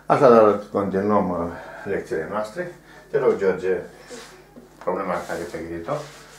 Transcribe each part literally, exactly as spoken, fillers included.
Așadar, continuăm uh, lecțiile noastre. Te rog, George, problema care te-ai gândit-o.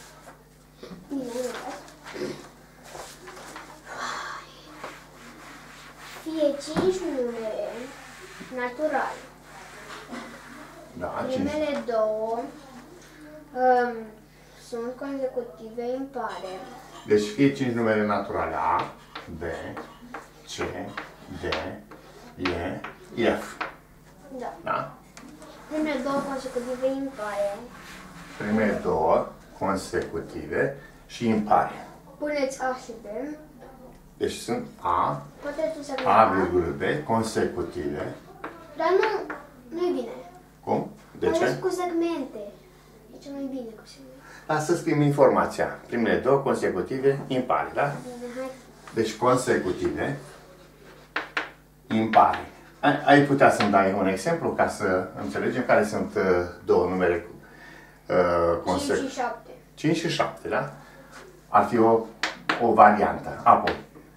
Fie cinci numere naturale. Da, Primele cinci. două um, sunt consecutive impare. Deci fie cinci numere naturale. A, B, C, D, E, F. Da. Da? Primele două consecutive impare. Primele două consecutive și impare. Puneți A și B. Deci sunt A, Poate tu să A, virgulă B, consecutive. Dar nu, nu e bine. Cum? De Ales ce? cu segmente. E cel mai bine cu segmente. Lasă să scriem informația. Primele două consecutive impare, da? Bine, hai. Deci consecutive, impare. Ai, ai putea să-mi dai un exemplu ca să înțelegem care sunt uh, două numere uh, consecute. cinci și șapte. cinci și șapte, da? Ar fi o, o variantă. Apoi,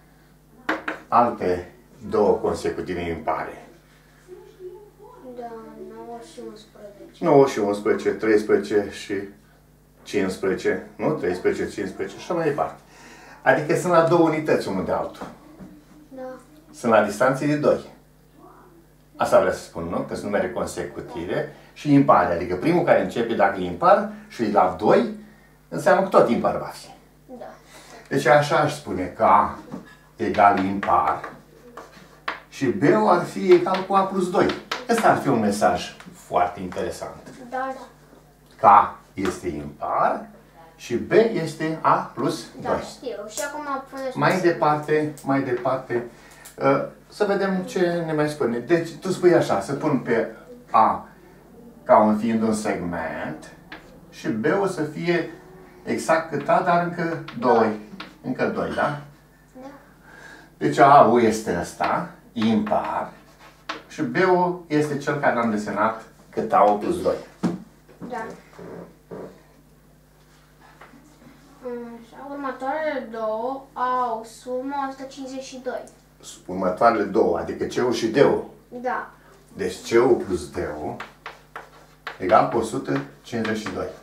alte două consecutive impare. Da, nouă și unsprezece. nouă și unsprezece, treisprezece și cincisprezece, nu? treisprezece, cincisprezece și așa mai departe. Adică sunt la două unități unul de altul. Da. Sunt la distanțe de doi. Asta vreau să spun, nu? Că sunt numere consecutive și impare. Adică primul care începe dacă e impar și la doi, înseamnă că tot impar va fi. Da. Deci așa aș spune că A egal impar și B ar fi egal cu A plus doi. Ăsta ar fi un mesaj foarte interesant. Da, Că A este impar și B este A plus da, doi. știu. Și acum puneți... Mai departe, mai departe, uh, să vedem ce ne mai spune. Deci, tu spui așa, să pun pe A ca un fiind un segment și B o să fie exact cât A, dar încă doi. Încă doi, da? Da. Deci A-ul este ăsta, impar, și B-ul este cel care l-am desenat cât A-ul plus doi. Da. Așa, următoarele două au sumă o sută cincizeci și doi. Următoarele două, adică C-ul și D-ul. Da. Deci C-ul plus D-ul egal cu o sută cincizeci și doi.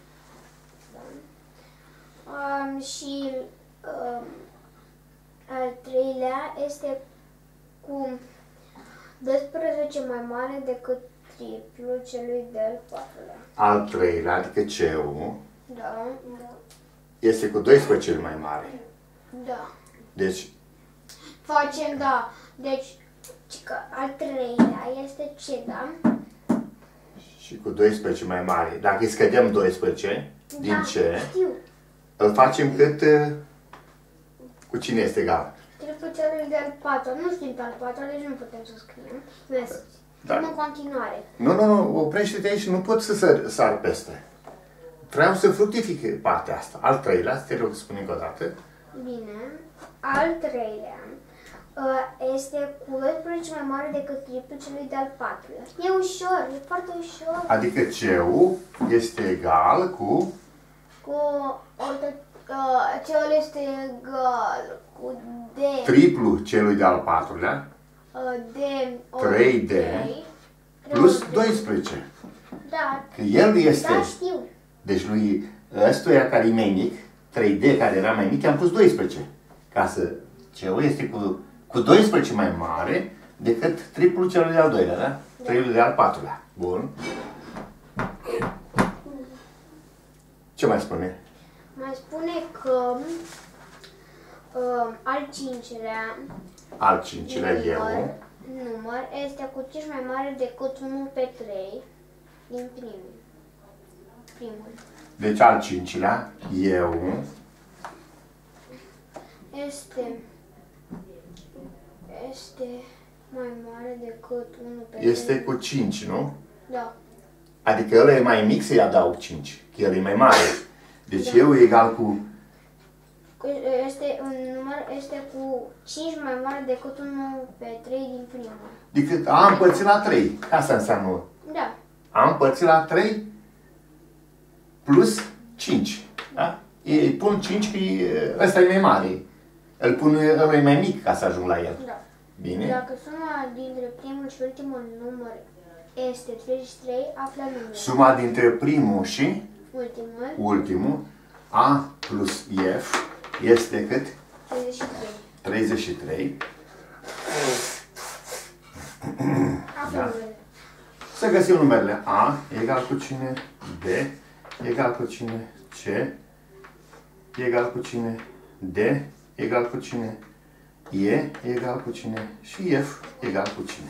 Um, și um, al treilea este cu doisprezece mai mare decât triplul celui de-al patrulea. Al treilea, adică C-ul, Da. Da. este cu doisprezece mai mare. Da. Deci, Facem, da. Deci, ci că al treilea este C, da? și cu doisprezece mai mare. Dacă îi scădem doisprezece din Da, C, știu. îl facem cât, uh, cu cine este egal? Triplul celui de-al patrulea. Nu știm pe al patrulea, deci nu putem să scriem. Vezi. Da. În continuare. Nu, nu, nu, oprește-te aici, nu pot să sar, sar peste. Vreau să fructifice partea asta. Al treilea, te rog să spun încă o dată. Bine. Al treilea uh, este cu doisprezece mai mare decât triplul celui de-al patrulea. E ușor, e foarte ușor. Adică C-ul este egal cu Cu ortă, uh, ceul este egal cu D. triplu celui de-al patrulea uh, D trei D plus doisprezece. Da. Că el este, Da, știu. deci lui ăstuia care e mai mic, trei D care era mai mic, i-am pus doisprezece. Ca să, C-ul este cu, cu doisprezece mai mare decât triplul celui de-al doilea, da? Triplul de-al patrulea. Bun. Ce mai spune? Mai spune că uh, al cincilea Al cincilea număr, eu. număr este cu cinci mai mare decât unu pe trei din primul. Primul. Deci al cincilea eu Este este mai mare decât unu pe este trei. cu cinci, nu? Da. Adică ăla e mai mic să-i adaug cinci, că el e mai mare. Deci Da. eu e egal cu Este un număr este cu cinci mai mare decât unu pe trei din primul. decât A împărțit la trei. Asta înseamnă Da. A împărțit la trei plus cinci. Da? Îi pun cinci că e- ăsta e mai mare. Îl pun, ăla e mai mic ca să ajung la el. Da. Bine? Dacă suma dintre primul și ultimul număr este treizeci și trei, află numărul. Suma dintre primul și Ultimul, ultimul, A plus F, este cât? treizeci și trei. treizeci și trei. Află Da. numărul. Să găsim numerele A egal cu cine? B egal cu cine? C egal cu cine? D egal cu cine? E egal cu cine? Și F egal cu cine?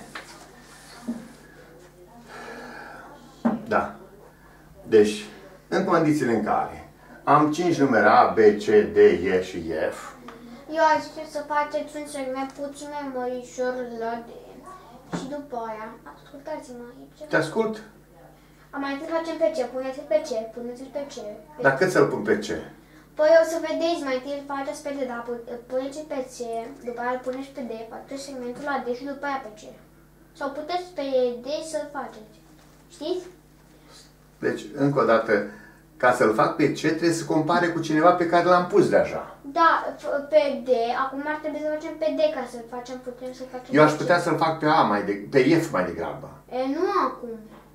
Da. Deci, în condițiile în care am cinci numere A, B, C, D, E și F. Eu aș zice să faceți un segment puțin mai mărișor la D. Și după aia, ascultați-mă aici. Te ascult? Am mai întâi facem pe C, puneți-l pe C, puneți-l pe C. Pe Dar cât să-l pun pe C? Păi o să vedeți, mai întâi îl faceți pe D, dar puneți pe C, după aia îl puneți pe D, faceți segmentul la D și după aia pe C. Sau puteți pe D să-l faceți. Știți? Deci, încă o dată, ca să-l fac pe C, trebuie să compare cu cineva pe care l-am pus deja. Da, pe D, acum ar trebui să facem pe D ca să-l facem, putem să facem Eu aș pe C. putea să-l fac pe A mai de, pe F mai degrabă. E, nu acum.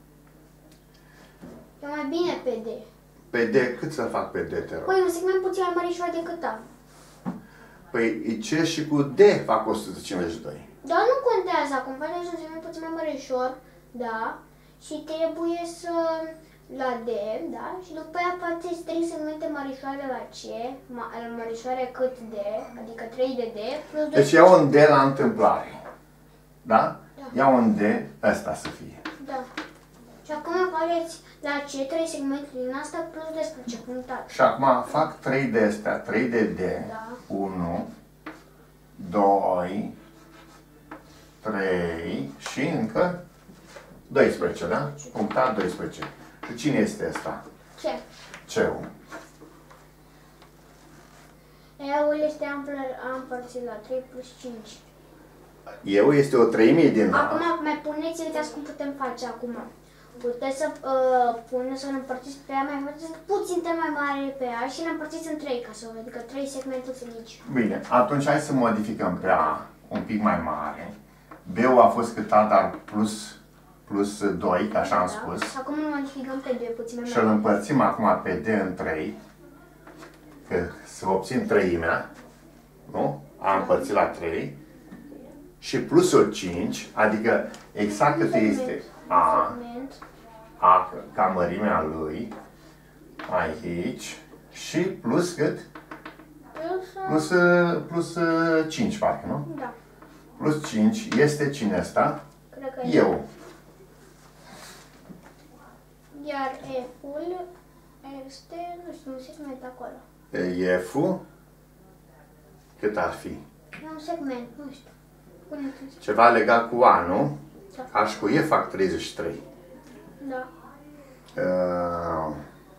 E mai bine pe D. Pe D, cât să-l fac pe D, te rog? Păi un segment puțin mai mărișor decât A. Păi C și cu D fac o sută cincizeci și doi. Dar nu contează, acum faceți un segment puțin mai mărișor, da? Și trebuie să... la D, da? Și după aia faceți trei segmente mărișoare la C, mărișoare cât D, adică trei de D, plus doi. Deci iau un D la întâmplare. Da? Da. Iau un D, ăsta să fie. Da. Și acum faceți la C trei segmente din asta plus doisprezece punctate. Și acum fac trei de astea, trei de D. Da. unu, doi, trei și încă doisprezece, da? Punctat doisprezece. Și cine este ăsta? Ce? C-ul. E-ul este ampl, A împărțit la trei plus cinci. Eu este o treime din A. Acum mai puneți, uitați cum putem face acum. Puteți să uh, puneți, să-l împărțiți pe A, mai faceți puțin mai mare pe A și l împărțiți în trei, ca să vă adică trei segmente mici. Bine, atunci hai să modificăm pe A un pic mai mare. B-ul a fost cât A, dar plus, plus doi, ca așa am Da. spus. Și acum îl modificăm pe D puțin mai Și îl mare. împărțim acum pe D în trei, că să obțin treimea, nu? A împărțit la trei. Și plusul cinci, adică exact cât este A, Segment. A ca mărimea lui, aici, și plus cât? Plus, Plus, plus cinci, parcă, nu? da, Plus cinci este cine ăsta? cred că Eu. Iar F-ul este, nu știu, un segment acolo. F-ul, cât ar fi? E un segment, nu știu. Puneți-l. Ceva legat cu A, nu? Da. A și cu E fac treizeci și trei. Da. Uh,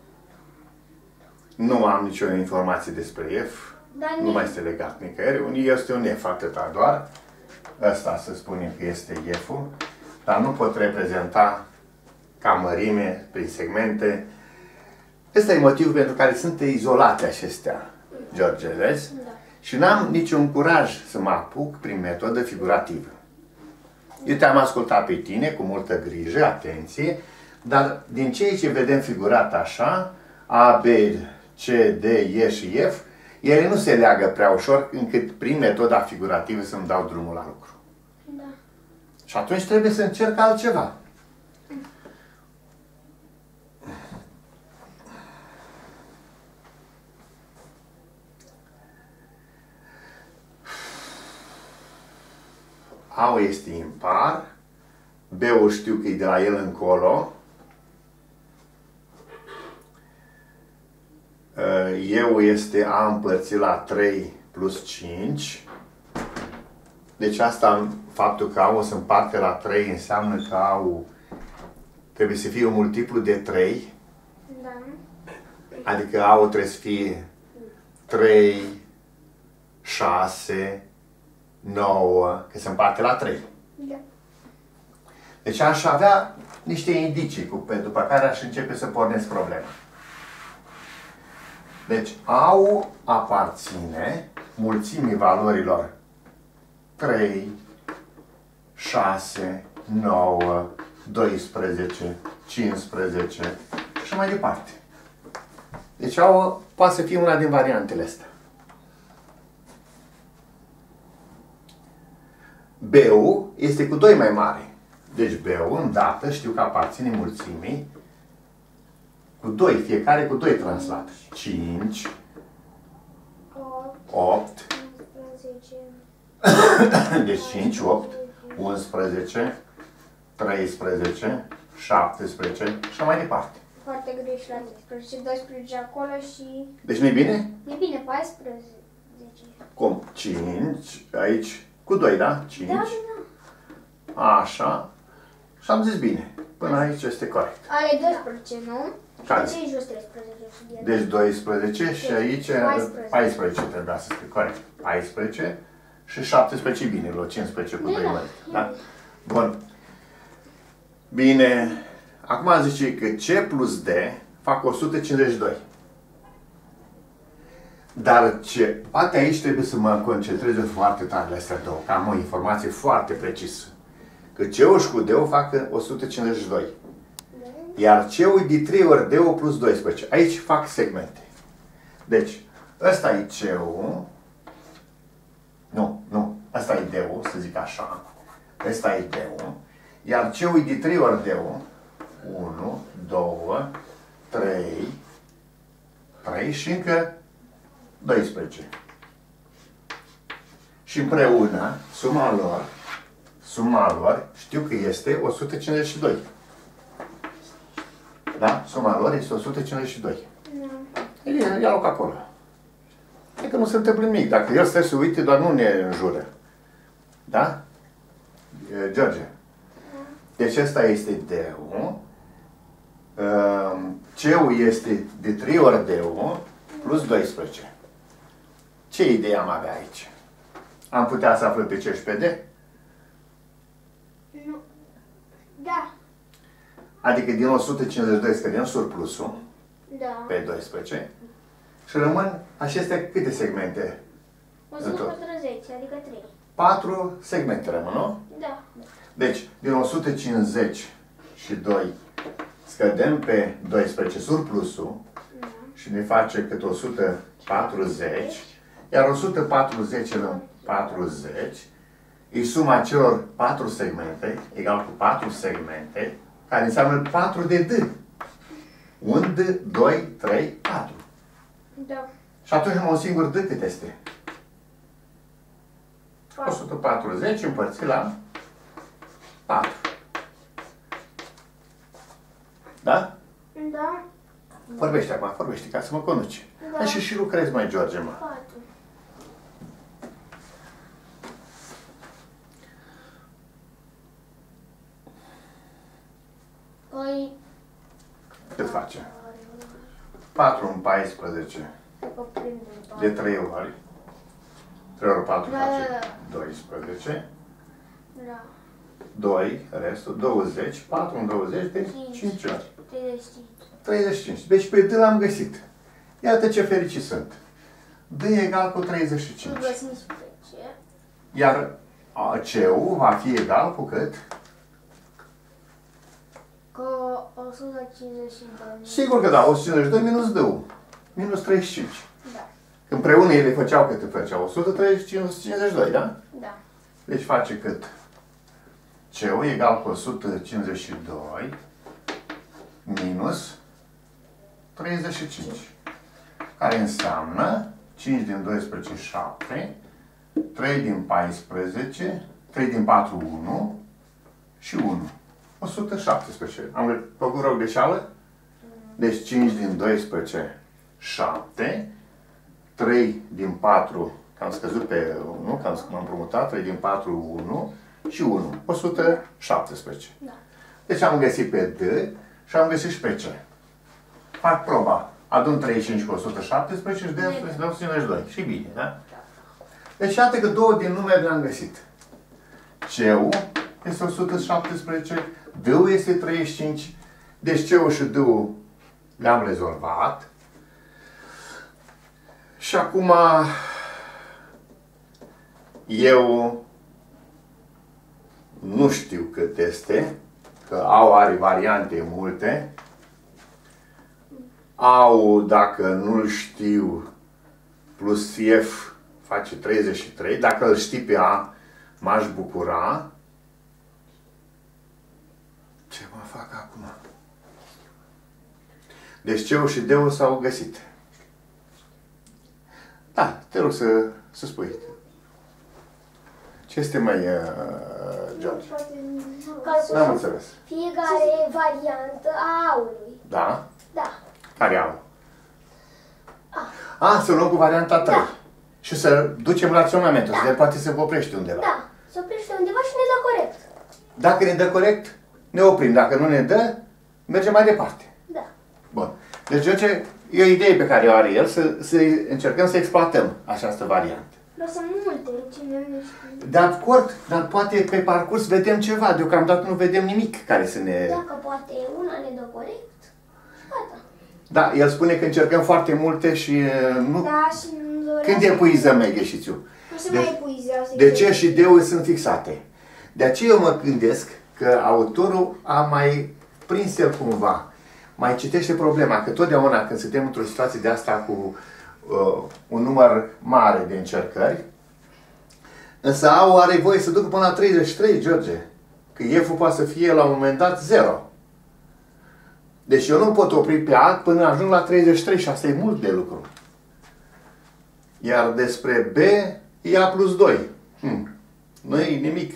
nu am nicio informație despre F. Dar Nu mai este legat nicăieri. Este un F atâta doar. Ăsta să spunem că este F-ul. Dar nu pot reprezenta ca mărime prin segmente. Ăsta e motivul pentru care sunt izolate acestea, George, vezi? Da. Și n-am niciun curaj să mă apuc prin metodă figurativă. Eu te-am ascultat pe tine cu multă grijă, atenție, dar din ceea ce vedem figurat așa, A, B, C, D, E și F, ele nu se leagă prea ușor încât prin metoda figurativă să-mi dau drumul la lucru. Da. Și atunci trebuie să încerc altceva. A-ul este impar, B-ul știu că e de la el încolo, E-ul este A împărțit la trei plus cinci, deci asta, faptul că A-ul se împarte la trei înseamnă că A-ul trebuie să fie un multiplu de trei, Da. adică A-ul trebuie să fie trei, șase, nouă, că se împarte la trei. Da. Deci aș avea niște indicii cu, pe, după care aș începe să pornesc problema. Deci A-ul aparține mulțimii valorilor trei, șase, nouă, doisprezece, cincisprezece și mai departe. Deci au, poate să fie una din variantele astea. B-ul este cu doi mai mare. Deci B-ul, îndată, știu că aparține mulțimii cu doi, fiecare cu doi translat. cinci, opt, deci cinci, opt, unsprezece, treisprezece, șaptesprezece și mai departe. Foarte greșit la treisprezece, doisprezece acolo și... Deci nu-i bine? E bine, paisprezece. Cum? cinci, aici, cu doi, da? cinci. Da, da. Așa. Și am zis bine. Până aici este corect. Are doisprezece, nu? Care? Și jos treisprezece. Deci doisprezece și aici paisprezece. paisprezece trebuia să scrie corect. paisprezece și șaptesprezece bine, vreo cincisprezece cu doi mări. Da? Bun. Bine. Acum zice că C plus D fac o sută cincizeci și doi. Dar ce? Poate aici trebuie să mă concentrez foarte tare la astea două, că am o informație foarte precisă. Că C-ul și cu D-ul fac o sută cincizeci și doi. Iar C-ul e de trei ori D-ul plus doisprezece. Aici fac segmente. Deci, ăsta e C-ul. Nu, nu. Ăsta e D-ul, să zic așa. Ăsta e D-ul. Iar C-ul e de trei ori D-ul. unu, doi, trei, trei și încă doisprezece. Și împreună, suma lor, suma lor, știu că este o sută cincizeci și doi. Da? Suma lor este o sută cincizeci și doi. Nu. Ia loc acolo. E că nu se întâmplă nimic. Dacă el stă să uite, doar nu ne înjură. Da? George. Deci ăsta este D-ul. C-ul este de trei ori D-ul plus doisprezece. Ce idee am avea aici? Am putea să aflăm pe C și pe D? Nu. Da. Adică din o sută cincizeci și doi scădem surplusul Da. pe doisprezece și rămân acestea câte segmente? o sută patruzeci, adică trei. patru segmente rămân, nu? Da. Deci, din o sută cincizeci și doi scădem pe doisprezece surplusul Da. și ne face cât o sută patruzeci, iar o sută patruzeci la patruzeci e suma celor patru segmente, egal cu patru segmente, care înseamnă patru de D. un D, doi, trei, patru. Da. Și atunci numai un singur D cât este? o sută patruzeci împărțit la patru. Da? Da. Vorbește acum, vorbește, ca să mă conduci. Da. Da. Și și lucrezi, mai George, mă. patru. Păi... Cât face? patru în paisprezece de trei ori. trei ori patru Da, face da, da. doisprezece. Da. doi, restul, douăzeci. patru în douăzeci, deci cinci ori. treizeci și cinci. treizeci și cinci. Deci pe D l-am găsit. Iată ce fericit sunt. D e egal cu treizeci și cinci. Iar C-ul va fi egal cu cât? Cu o sută cincizeci și doi. Sigur că da, o sută cincizeci și doi minus D-ul. Minus treizeci și cinci. Da. Împreună ele făceau cât făceau? o sută treizeci și cinci, o sută cincizeci și doi, da? Da. Deci face cât? C-ul egal cu o sută cincizeci și doi minus treizeci și cinci. Care înseamnă cinci din doisprezece, șapte, trei din paisprezece, trei din patru, unu și unu. o sută șaptesprezece. Am făcut rău greșeală? Deci cinci din doisprezece, șapte, trei din patru, că am scăzut pe unu, că am împrumutat, trei din patru, unu și unu. o sută șaptesprezece. Da. Deci am găsit pe D și am găsit și pe C. Fac proba. Adun treizeci și cinci cu o sută șaptesprezece și dăm o sută cincizeci și doi. Și bine, da? Deci iată că două din numere le-am găsit. C-ul este o sută șaptesprezece, D-ul este treizeci și cinci, deci C-ul și D-ul le-am rezolvat. Și acum eu nu știu cât este, că au are variante multe. Au, dacă nu-l știu, plus F face treizeci și trei. Dacă îl știi pe A, m-aș bucura. Ce mă fac acum? Deci C-ul și D-ul s-au găsit. Da, te rog să, să spui. Ce este mai, uh, George? N-am înțeles. Fiecare variantă a aului. Da? Da. Care au? A, să luăm cu varianta trei. Da. Și să ducem raționamentul, Da. să poate să oprește undeva. Da. Se oprește undeva și ne dă corect. Dacă ne dă corect, ne oprim. Dacă nu ne dă, mergem mai departe. Da. Bun. Deci, George, e o idee pe care o are el, să, să încercăm să exploatăm această variantă. Dar sunt multe, cine nu știu. De acord, dar poate pe parcurs vedem ceva. Deocamdată nu vedem nimic care să ne... Dacă poate una ne dă corect, gata. Da, el spune că încercăm foarte multe și uh, nu... Da, și nu doream. Când epuizăm egheșițiu? Nu se De- mai epuizează. De ce și D-ul sunt fixate. De aceea eu mă gândesc că autorul a mai prins el cumva, mai citește problema, că totdeauna când suntem într-o situație de asta cu uh, un număr mare de încercări, însă A-ul are voie să ducă până la treizeci și trei, George, că F-ul poate să fie la un moment dat zero. Deci eu nu pot opri pe A până ajung la treizeci și trei și asta e mult de lucru. Iar despre B e A plus doi. Hmm. Nu e nimic.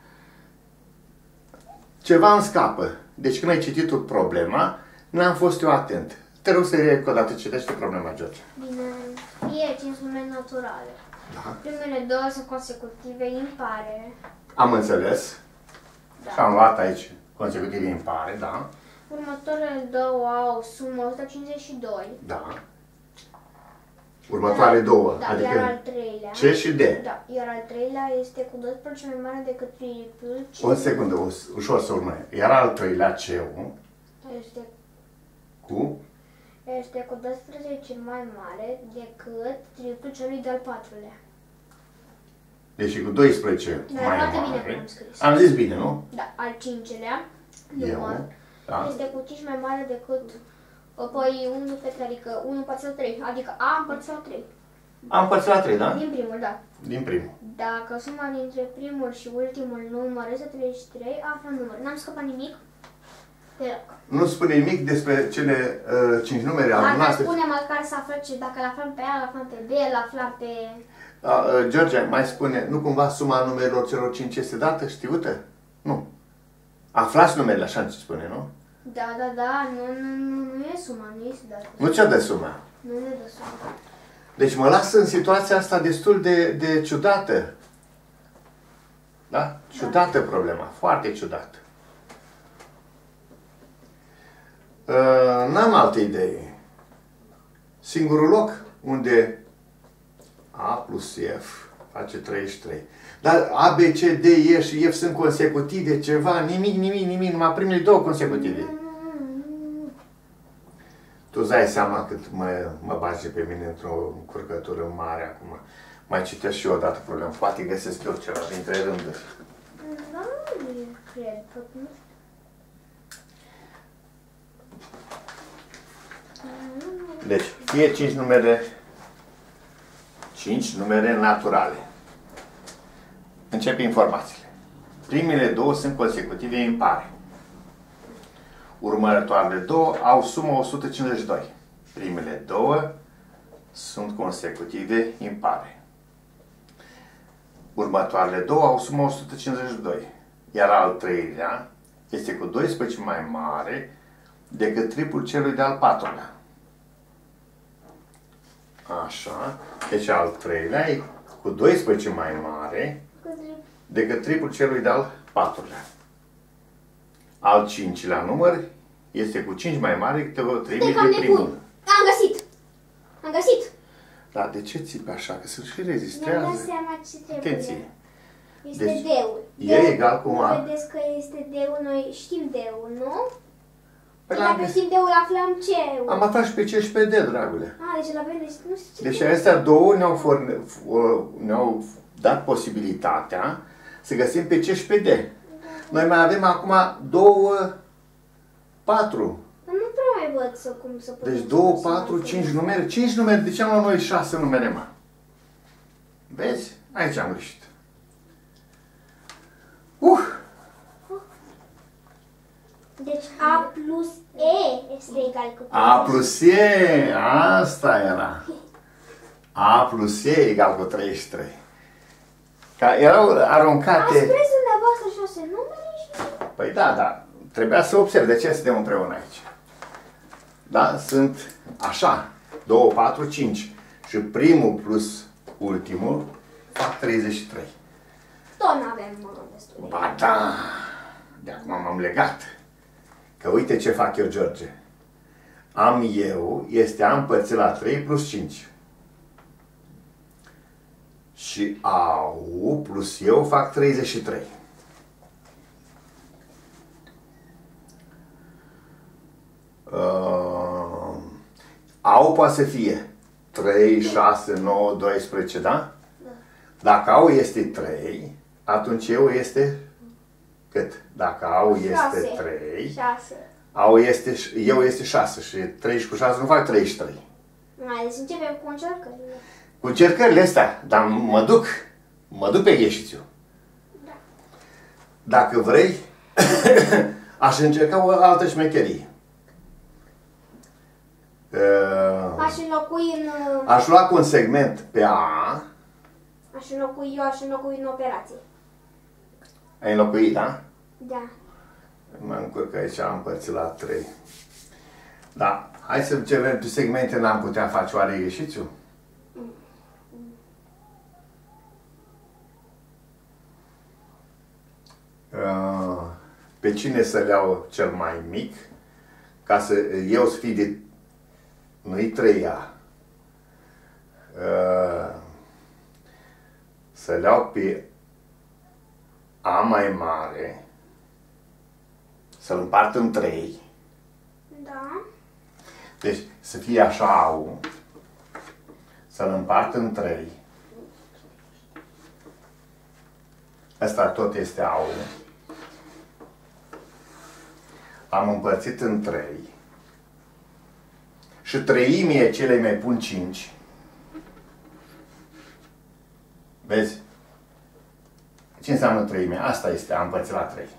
Ceva îmi scapă. Deci când ai citit tu problema, n-am fost eu atent. Te rog să iei o dată citește problema, George. Bine, fie cinci nume naturale. Da. Primele două sunt consecutive, impare. Am înțeles. Da. Și am luat aici consecutiv impare, da. Următoarele două au sumă o sută cincizeci și doi. Da. Următoarele două, Da, adică iar al treilea. C și D. Da, iar al treilea este cu doisprezece mai mare decât triplul. O secundă, u- ușor să urmă. Iar al treilea C-ul Este, cu... este cu doisprezece mai mare decât triplul celui de-al patrulea. Deci cu doisprezece Da, mai foarte bine mare. cum am scris. Am zis bine, nu? Da, al cincelea Eu. număr Da. este cu cinci mai mare decât apoi unu pe trei, adică unu împărțit la trei, adică A împărțit la trei. Am împărțit la trei, da? Din primul, da. Din primul. Dacă suma dintre primul și ultimul număr este treizeci și trei, aflăm numărul. N-am scăpat nimic? Te rog. Nu spune nimic despre cele uh, cinci numere Dacă adunate. spune măcar să aflăm ce, dacă îl aflăm pe A, îl aflăm pe B, îl aflăm pe... Uh, uh, George, mai spune, nu cumva suma numerelor celor cinci este dată, știută? Nu. Aflați numerele, așa ce spune, nu? Da, da, da, nu, nu, nu, nu e suma, nu este dată. Nu ce dă suma. Nu ne dă suma. Deci mă las în situația asta destul de, de ciudată. Da? Ciudată problema, foarte ciudată. Uh, N-am altă idee. Singurul loc unde A plus F face treizeci și trei. Dar A, B, C, D, E și F sunt consecutive, ceva, nimic, nimic, nimic, numai primele două consecutive. Tu îți dai seama cât mă, mă bage pe mine într-o încurcătură mare acum. Mai citesc și eu odată problema. Poate găsesc eu ceva dintre rânduri. Da, nu cred, că nu știu. Deci, fie cinci numere, cinci numere naturale. Încep informațiile. Primele două sunt consecutive impare. Următoarele două au sumă o sută cincizeci și doi. Primele două sunt consecutive impare. Următoarele două au sumă o sută cincizeci și doi. Iar al treilea este cu doisprezece mai mare decât triplul celui de-al patrulea. Așa. Deci al treilea e cu doisprezece mai mare decât triplul celui de-al patrulea. Al cincilea număr este cu cinci mai mare decât trei de primul. Am găsit! Am găsit! Dar de ce țipi așa? Că se și Mi-am dat rezistrează. seama ce trebuie. Atenție. Este Deci, D-ul. E egal cu A. Nu vedeți că este D-ul, noi știm D-ul, nu? Păi Și l-am dacă găsit. știm D-ul, aflăm C-ul. Am aflat și pe C și pe D, dragule. A, deci la vedem, deci nu știu ce. Deci astea două ne-au, forne, ne-au dat posibilitatea să găsim pe C și pe D. Noi mai avem acum două, patru. Nu prea mai văd să cum să putem. Deci două, patru, cinci numere. cinci numere. De ce am la noi șase numere, mă? Vezi? Aici am greșit. Uh! Deci A plus E este egal cu A plus E! Asta era. A plus E egal cu treizeci și trei. Ca erau aruncate... Ați prins dumneavoastră șase numere și... Păi da, da. Trebuia să observ de ce suntem împreună aici. Da? Sunt așa. doi, patru, cinci. Și primul plus ultimul fac treizeci și trei. Tot n-avem destul. Ba da! De acum m-am legat. Că uite ce fac eu, George. Am eu este A împărțit la trei plus cinci. Și au plus eu fac treizeci și trei. Uh, au poate să fie trei, șase, nouă, doisprezece, da? Da. Dacă au este trei, atunci eu este cât? Dacă au este trei, șase. au este, eu este șase și trei și cu șase nu fac treizeci și trei. Mai, deci începem cu încercările. Cu încercările astea, dar mă duc, mă duc pe ieșițiu. Da. Dacă vrei, aș încerca o altă șmecherie. Uh, Aș înlocui în... aș lua cu un segment pe A. Aș înlocui, eu aș înlocui în operație. Ai înlocuit, da? Da. Mă încurc aici, am împărțit la trei. Da, hai să cerem pe segmente, n-am putea face oare ieșițiu? Uh, pe cine să le iau cel mai mic, ca să eu să fii de... nu-i treia. Uh, să le iau pe A mai mare, să-l împart în trei. Da. Deci să fie așa A-ul, să-l împart în trei. Asta tot este A-ul. Am împărțit în trei. Și treimie cele mai pun cinci. Vezi? Ce înseamnă treime? Asta este, am împărțit la trei.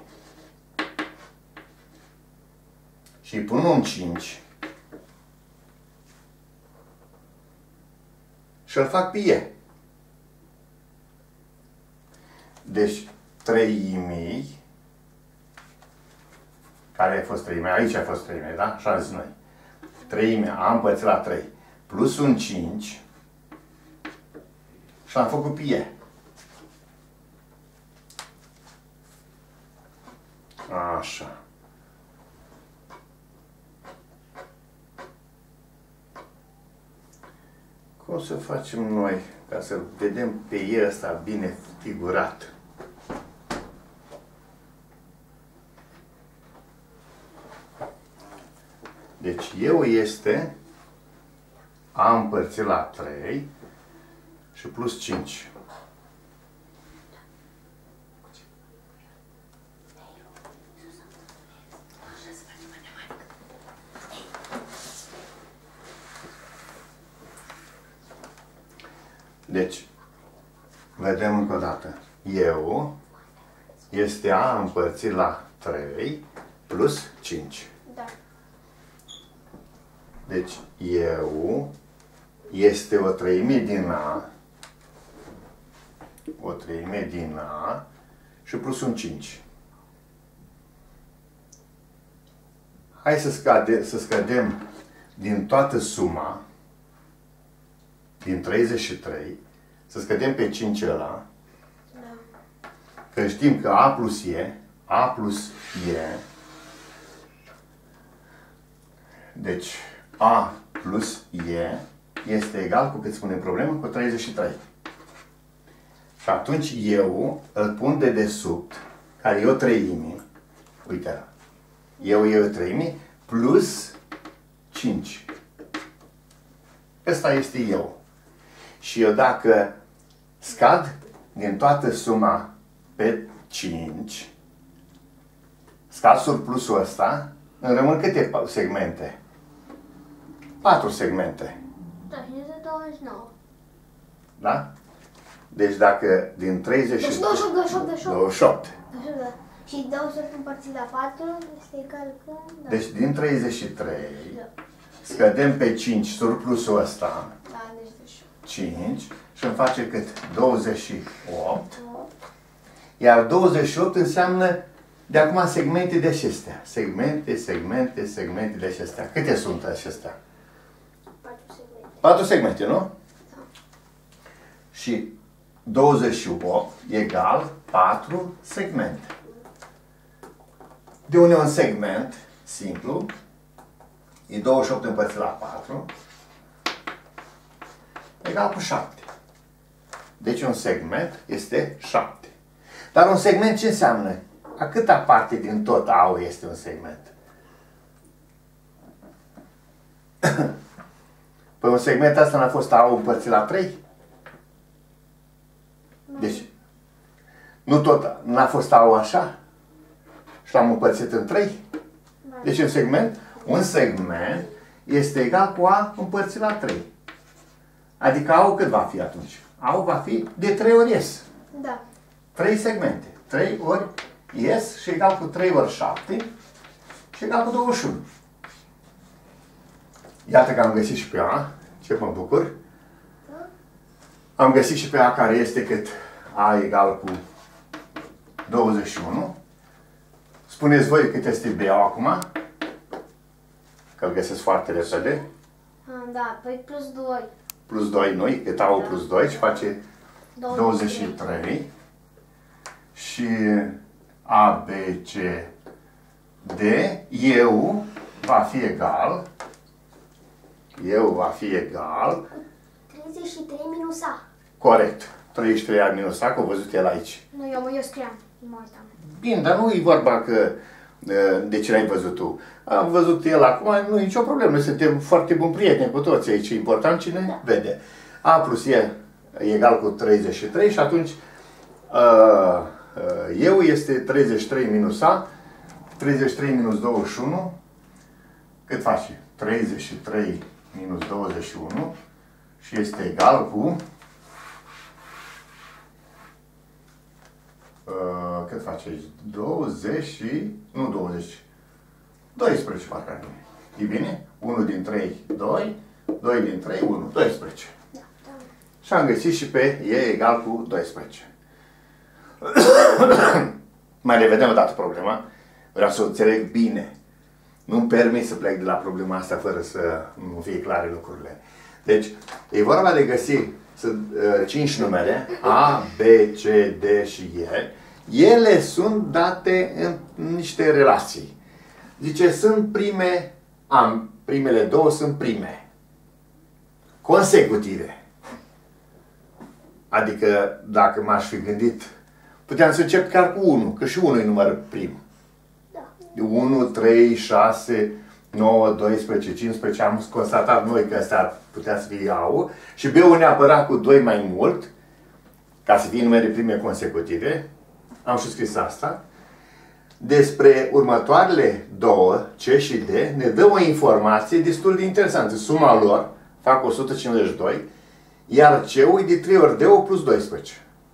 Și îi pun un cinci. Și îl fac pe E. Deci, treimii, care a fost treimea? Aici a fost treimea, da? Așa am zis noi. Treimea, am împărțit la trei, plus un cinci și am făcut pe E. Așa. Cum să facem noi ca să vedem pe E ăsta bine figurat? Deci eu este A împărțit la trei și plus cinci. Deci, vedem încă o dată. Eu este A împărțit la trei plus cinci. Da. Deci, eu este o treime din A, o treime din A și plus un cinci. Hai să, scade, să scădem din toată suma, din treizeci și trei, să scădem pe cinci ăla, Da. că știm că A plus E, A plus E, deci A plus E este egal cu cât spune problema? Cu treizeci și trei. Și atunci eu îl pun de desubt, care e o treime, uite, eu e o treime, plus cinci. Ăsta este eu. Și eu dacă scad din toată suma pe cinci, Scazi surplusul ăsta, îmi rămân câte segmente? patru segmente. Da, și ne dă douăzeci și nouă. Da? Deci dacă din treizeci și Deci douăzeci și opt, douăzeci și opt, douăzeci și opt. douăzeci și opt. Da. Și douăzeci și opt împărțit la patru este egal cu... Da. Deci din treizeci și trei Da. scădem pe cinci surplusul ăsta, Da, deci douăzeci și opt. cinci, și îmi face cât? douăzeci și opt. opt. Iar douăzeci și opt înseamnă de acum segmente de acestea. Segmente, segmente, segmente de acestea. Câte sunt acestea? patru segmente. patru segmente, nu? Da. Și douăzeci și opt egal patru segmente. De unde un segment simplu e douăzeci și opt împărțit la patru egal cu șapte. Deci un segment este șapte. Dar un segment ce înseamnă? A câta parte din tot A-ul este un segment? Păi un segment ăsta n-a fost A-ul împărțit la trei? Deci, nu tot, n-a fost A-ul așa? Și l-am împărțit în trei? Deci un segment, un segment este egal cu A împărțit la trei. Adică A-ul cât va fi atunci? A-ul va fi de trei ori S. Da. trei segmente. trei ori S și egal cu trei ori șapte și egal cu douăzeci și unu. Iată că am găsit și pe A. Ce mă bucur. Am găsit și pe A care este cât? A egal cu douăzeci și unu. Spuneți voi cât este B acum. Că îl găsesc foarte repede. Da, păi plus doi. Plus doi, nu? Cât A-ul plus doi și face douăzeci și trei. Și A, B, C, D, eu va fi egal, eu va fi egal, treizeci și trei minus A. corect, treizeci și trei A minus A, că o văzut el aici. Nu, eu, eu scriam, nu mă uitam. Bine, dar nu e vorba că de ce l-ai văzut tu. Am văzut el acum, nu e nicio problemă, noi suntem foarte buni prieteni cu toți aici, e important cine da. vede. A plus E e egal cu treizeci și trei și atunci uh, eu este treizeci și trei minus A, treizeci și trei minus douăzeci și unu, cât face? treizeci și trei minus douăzeci și unu și este egal cu, uh, cât face aici? douăzeci și, nu douăzeci, doisprezece parcă nu e. E bine? unu din trei, doi, doi din trei, unu, doisprezece. Da, da. Și am găsit și pe E egal cu doisprezece. Mai revedem o dată problema. Vreau să o înțeleg bine. Nu-mi permit să plec de la problema asta fără să nu fie clare lucrurile. Deci, e vorba de găsi cinci numere, A, B, C, D și E. Ele sunt date în niște relații. Zice, sunt prime, am, primele două sunt prime. Consecutive. Adică, dacă m-aș fi gândit, puteam să încep chiar cu unu, că și unu e număr prim. Da. unu, trei, șase, nouă, doisprezece, cincisprezece, am constatat noi că astea ar putea să fie A-ul și B-ul neapărat cu doi mai mult, ca să fie numere prime consecutive. Am și scris asta. Despre următoarele două, C și D, ne dă o informație destul de interesantă. Suma lor fac o sută cincizeci și doi, iar C-ul e de trei ori D-ul plus doisprezece.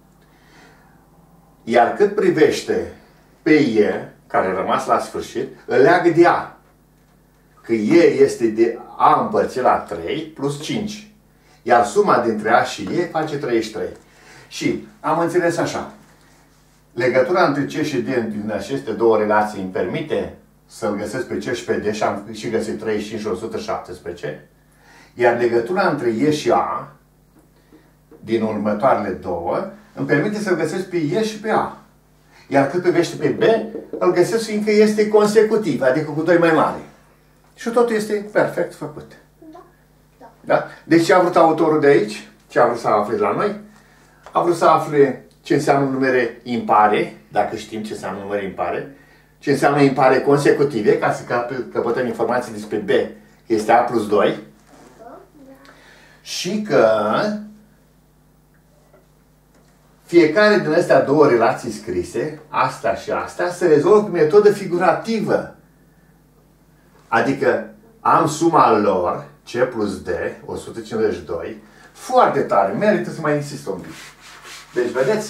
Iar cât privește pe E, care a rămas la sfârșit, îl leagă de A. Că E este de A împărțit la trei plus cinci. Iar suma dintre A și E face treizeci și trei. Și am înțeles așa. Legătura între C și D din aceste două relații îmi permite să-l găsesc pe C și pe D și am și găsit treizeci și cinci și o sută șaptesprezece. Iar legătura între E și A din următoarele două îmi permite să-l găsesc pe E și pe A. Iar cât privește pe B, îl găsesc fiindcă este consecutiv, adică cu doi mai mari. Și totul este perfect făcut. Da. Da. Da? Deci ce a vrut autorul de aici? Ce a vrut să afle de la noi? A vrut să afle ce înseamnă numere impare, dacă știm ce înseamnă numere impare, ce înseamnă impare consecutive, ca să căpătăm informații despre B, că este A plus doi, Da. și că fiecare din astea două relații scrise, asta și asta, se rezolvă cu metodă figurativă. Adică am suma lor, C plus D, o sută cincizeci și doi, foarte tare, merită să mai insist un pic. Deci, vedeți,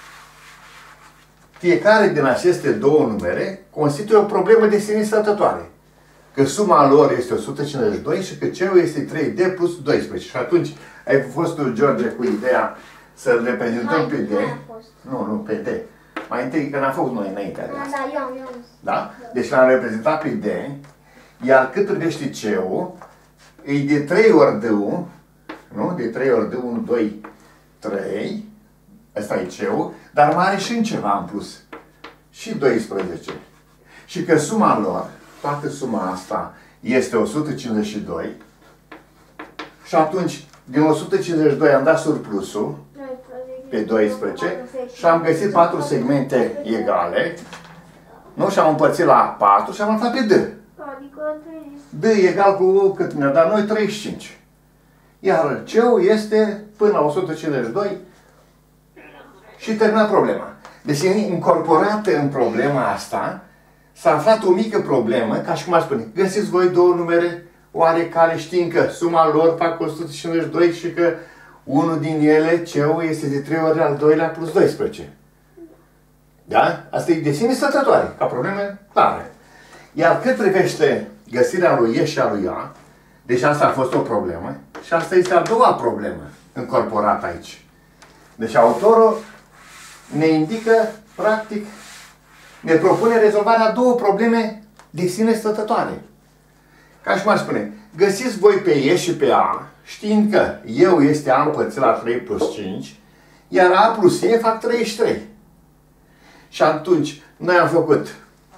fiecare din aceste două numere constituie o problemă de sine stătătoare. Că suma lor este o sută cincizeci și doi și că C-ul este trei D plus doisprezece. Și atunci ai fost tu, George, cu ideea să-l reprezentăm pe D. Nu, nu, pe D. Mai întâi, că n-am făcut noi înainte. Da, da, eu am, eu am. Da? Deci l-am reprezentat pe D, iar cât privește C-ul, e de trei ori D-ul, nu? De trei ori D, unu, doi, trei, ăsta e C-ul, dar mai are și în ceva în plus. Și doisprezece. Și că suma lor, toată suma asta, este o sută cincizeci și doi. Și atunci, din o sută cincizeci și doi am dat surplusul pe doisprezece și am găsit patru segmente egale. Nu? Și am împărțit la patru și am aflat pe D. D egal cu cât ne-a dat noi? treizeci și cinci. Iar C-ul este până la o sută cincizeci și doi și termina problema. Deci incorporată în problema asta s-a aflat o mică problemă, ca și cum aș spune, găsiți voi două numere oarecare, știind că suma lor fac o sută cincizeci și doi și că unul din ele, C-ul, este de trei ori al doilea plus doisprezece. Da? Asta e de sine stătătoare, ca probleme clare. Iar cât privește găsirea lui E și a lui A, deci asta a fost o problemă și asta este a doua problemă încorporată aici. Deci autorul ne indică, practic, ne propune rezolvarea a două probleme de sine stătătoare. Ca și cum aș spune, găsiți voi pe E și pe A, știind că eu este A împărțit la trei plus cinci, iar A plus E fac treizeci și trei. Și atunci, noi am făcut,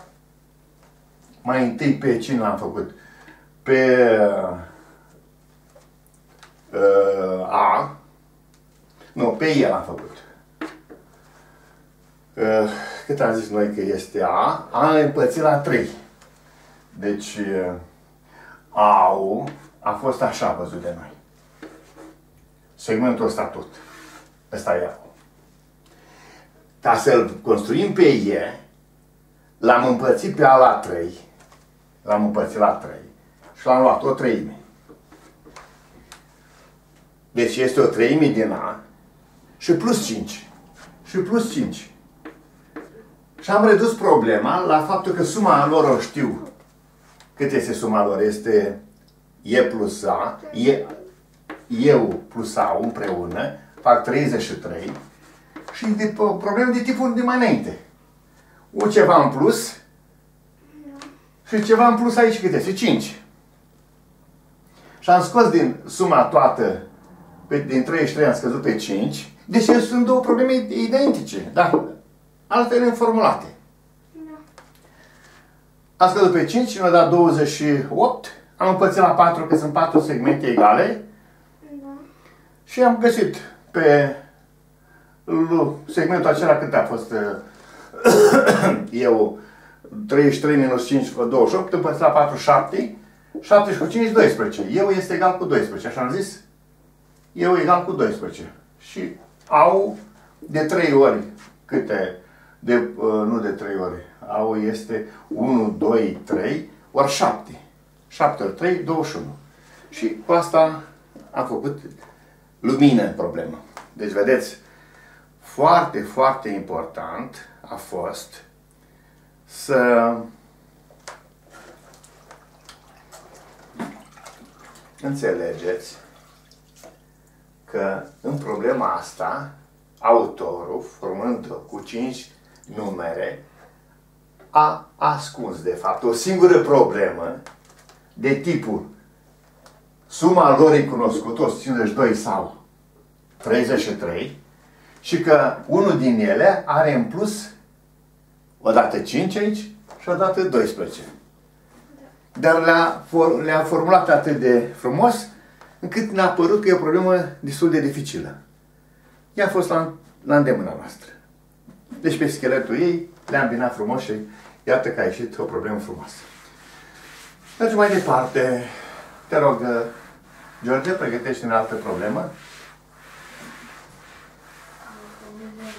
mai întâi pe cine l-am făcut? Pe uh, A, nu, pe E l-am făcut. Uh, cât am zis noi că este A? A împărțit la trei. Deci, uh, A-ul a fost așa văzut de noi. Segmentul ăsta tot. Ăsta e A-ul. Ca să-l construim pe E, l-am împărțit pe A la trei. L-am împărțit la trei. Și l-am luat o treime. Deci este o treime din A și plus cinci. Și plus cinci. Și am redus problema la faptul că suma lor o știu. Cât este suma lor? Este E plus A, E, eu plus A împreună, fac treizeci și trei. Și de probleme de tipul de mai înainte. O ceva în plus și ceva în plus aici cât este? cinci. Și am scos din suma toată, pe, din treizeci și trei am scăzut pe cinci. Deci sunt două probleme identice, dar altfel formulate. Am scăzut pe cinci și mi-a dat douăzeci și opt. Am împărțit la patru, că sunt patru segmente egale. Și am găsit pe segmentul acela cât a fost eu, treizeci și trei minus cinci, douăzeci și opt, împărțit la patru, șapte. șapte cu cinci, doisprezece. Eu este egal cu doisprezece, așa am zis? Eu egal cu doisprezece. Și au de trei ori câte, de, uh, nu de trei ori, au este unu, doi, trei, ori șapte. șapte ori trei, douăzeci și unu. Și cu asta am făcut lumină în problemă. Deci, vedeți, foarte, foarte important a fost să înțelegeți că în problema asta, autorul, formând cu cinci numere, a ascuns, de fapt, o singură problemă de tipul suma lor e cunoscută, o sută cincizeci și doi sau treizeci și trei, și că unul din ele are în plus odată cinci aici și odată doisprezece. Dar le-a le-a formulat atât de frumos încât ne-a părut că e o problemă destul de dificilă. Ea a fost la, la îndemâna noastră. Deci pe scheletul ei le-a îmbinat frumos și iată că a ieșit o problemă frumoasă. Mergem mai departe. Te rog, George, pregătește-ne altă problemă.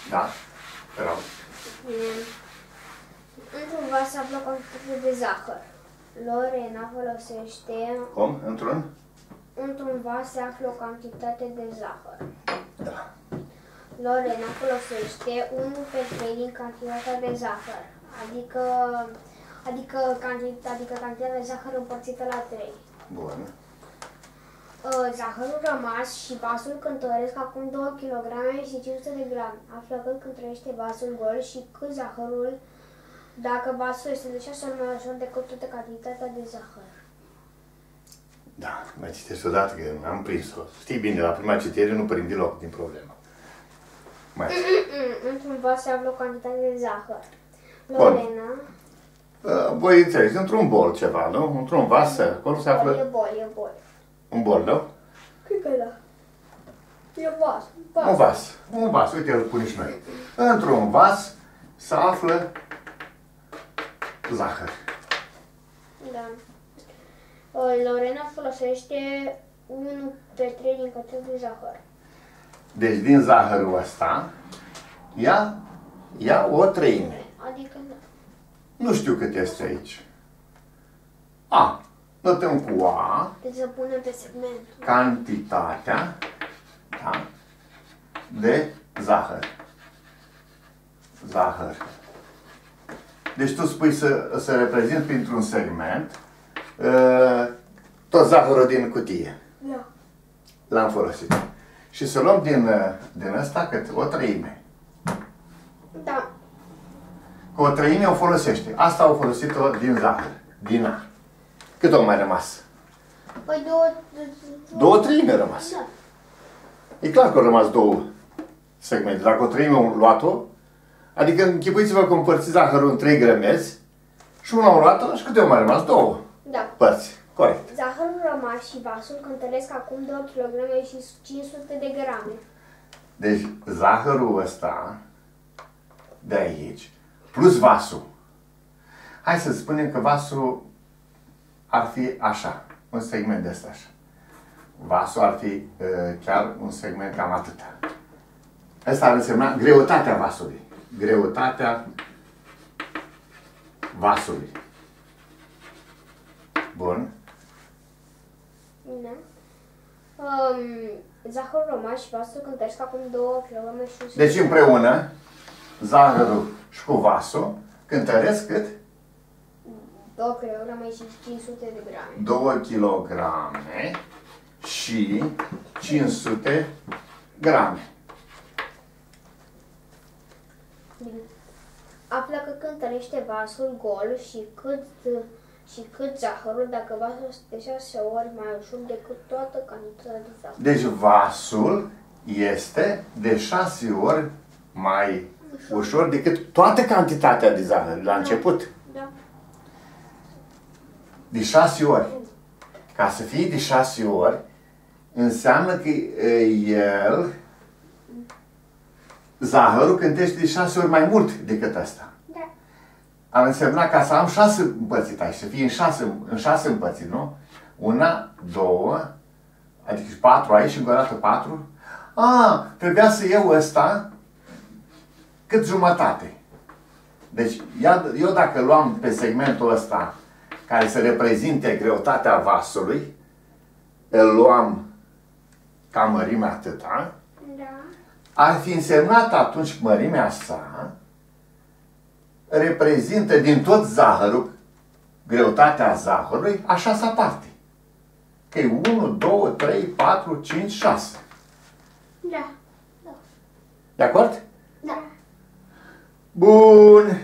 Da? Te rog. Bine. Într-un vas se află o cantitate de zahăr. Lorena folosește... Cum? Într-un? Într-un vas se află o cantitate de zahăr. Da. Lorena folosește unu pe trei din cantitatea de zahăr. Adică, adică, cantitatea, adică cantitatea de zahăr împărțită la trei. Bun. Zahărul rămas și vasul cântăresc acum două kilograme și cinci sute de grame. Află cât cântărește vasul gol și cât zahărul dacă vasul este de șase ori mai ușor decât toată cantitatea de zahăr. Da, mai citești odată că am prins-o. Știi bine, la prima citire nu prind deloc din problemă. Mai Într-un vas se află o cantitate de zahăr. Lorena... Voi înțelegeți, într-un bol ceva, nu? Într-un vas, acolo se află... E bol, e bol. Un bol, nu? Cred că da. E vas. vas. Un vas. Un vas, uite, îl pune și noi. Într-un vas se află zahăr. Da. Lorena folosește unu pe trei din cantitatea de zahăr. Deci din zahărul ăsta ia, ia o treime. Adică da. Nu știu cât este aici. A. Notăm cu A. Deci să punem pe segment. Cantitatea, da, de zahăr. Zahăr. Deci tu spui să, să reprezinți printr-un segment uh, tot zahărul din cutie. Da. L-am folosit. Și să luăm din, din ăsta cât? O treime. Da. Cu o treime o folosește. Asta au folosit-o din zahăr. Din A. Cât o mai rămas? Păi două... Două treime a rămas. Da. E clar că au rămas două segmente. Dacă o treime au luat-o, adică închipuiți-vă că împărțiți zahărul în trei grămezi și una au luat-o și câte au mai rămas? Două Da. părți. Corect. Zahărul rămas și vasul cântăresc acum două kilograme și cinci sute de grame. Deci zahărul ăsta de aici, plus vasul. Hai să spunem că vasul ar fi așa, un segment de ăsta așa. Vasul ar fi uh, chiar un segment cam atâta. Asta ar însemna greutatea vasului. Greutatea vasului. Bun. Da. Um, zahărul rămas și vasul cântăresc acum două kilograme și cinci sute Deci împreună, zahărul și cu vasul cântăresc cât? două kilograme și cinci sute de grame. două kilograme și cinci sute grame. Bine. Află că cântărește vasul gol și cât, și cât zahărul dacă vasul este de șase ori mai ușor decât toată cantitatea de zahăr. Deci vasul este de șase ori mai ușor, ușor decât toată cantitatea de zahăr la început. Da. De șase ori. Ca să fie de șase ori, înseamnă că el, zahărul cântește de șase ori mai mult decât asta. Da. Ar însemna ca să am șase împărțit aici, să fie în șase, în șase împărțit, nu? Una, două, adică și patru aici și încă o dată patru. A, trebuia să iau ăsta cât jumătate. Deci, eu dacă luam pe segmentul ăsta care să reprezinte greutatea vasului, îl luam ca mărime atâta, Da. ar fi însemnat atunci mărimea asta reprezintă din tot zahărul, greutatea zahărului, a șasea parte. Că e unu, doi, trei, patru, cinci, șase. Da. Da. De acord? Da. Bun.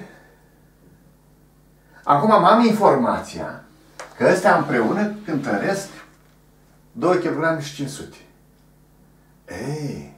Acum am informația că ăstea împreună cântăresc doi kilograme și cinci sute. Ei.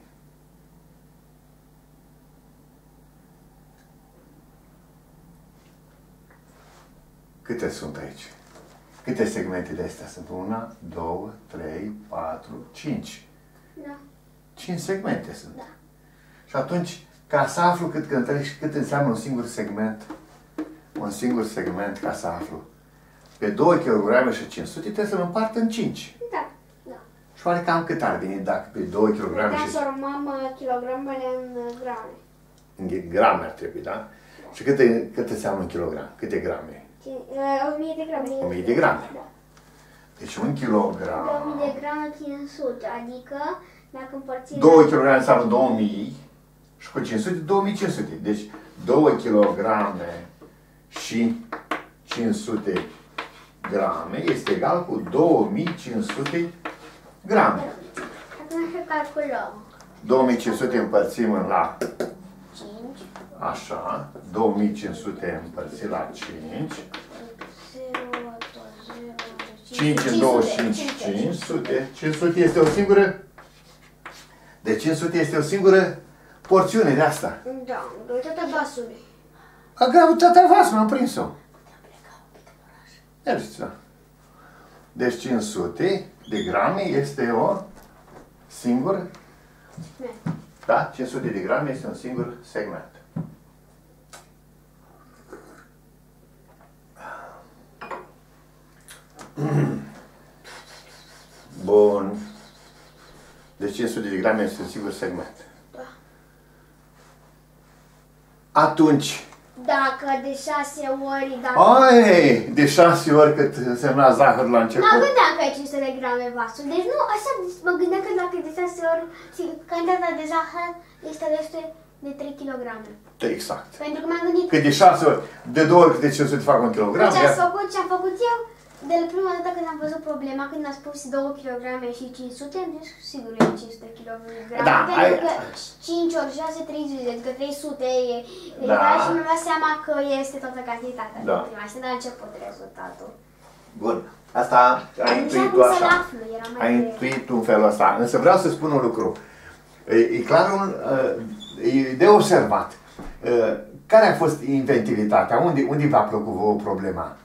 Câte sunt aici? Câte segmente de astea sunt? Una, două, trei, patru, cinci. Da. Cinci segmente sunt. Da. Și atunci, ca să aflu cât cântărești și cât înseamnă un singur segment, un singur segment, ca să aflu, pe doi kilograme și cinci sute trebuie să-l împart în cinci. Da. Da. Și oare cam cât ar veni dacă pe doi kilograme Putem și... să urmăm kilogramele în grame. În grame ar trebui, da? Și câte, cât înseamnă un kilogram? Câte grame? o mie de grame. o mie de grame. Da. Deci un kilogram... două mii de grame cinci sute, adică dacă împărțim... doi kilograme înseamnă două mii și cu cinci sute, două mii cinci sute. Deci doi kilograme și cinci sute grame este egal cu două mii cinci sute grame. Atunci calculăm. două mii cinci sute împărțim la cinci. așa, două mii cinci sute împărțit la cinci. cinci în douăzeci și cinci, cinci sute. cinci sute este o singură... De cinci sute este o singură porțiune de asta. Da, greutatea vasului. A greutatea vasului, am prins-o. Mergeți, da. Deci cinci sute de grame este o singură... Da, cinci sute de grame este un singur segment. Bun. Deci cinci sute de grame este un singur segment. Da. Atunci... Dacă de șase ori... Dacă... Ai, de șase ori cât însemna zahărul la început? Mă gândeam că ai cinci sute de grame vasul. Deci nu, așa, mă gândeam că dacă de șase ori, cantitatea de zahăr este de de trei kilograme. Exact. Pentru că m-am gândit... Că de șase ori, de două ori câte cinci sute fac un kilogram. Deci am făcut ce am făcut eu, de la prima dată când am văzut problema, când a spus două kilograme și cinci sute, am zis sigur e cinci sute de kilograme. Da, pentru ai... că cinci ori șase, treizeci, adică trei sute e... Da. Da. Și mi-am dat seama că este toată cantitatea. Da. Prima și de la început rezultatul. Bun. Asta ai intuit tu așa. Ai intuit un felul ăsta. Însă vreau să spun un lucru. E, e clar, un, e de observat. Care a fost inventivitatea? Unde, unde v-a plăcut vouă problema?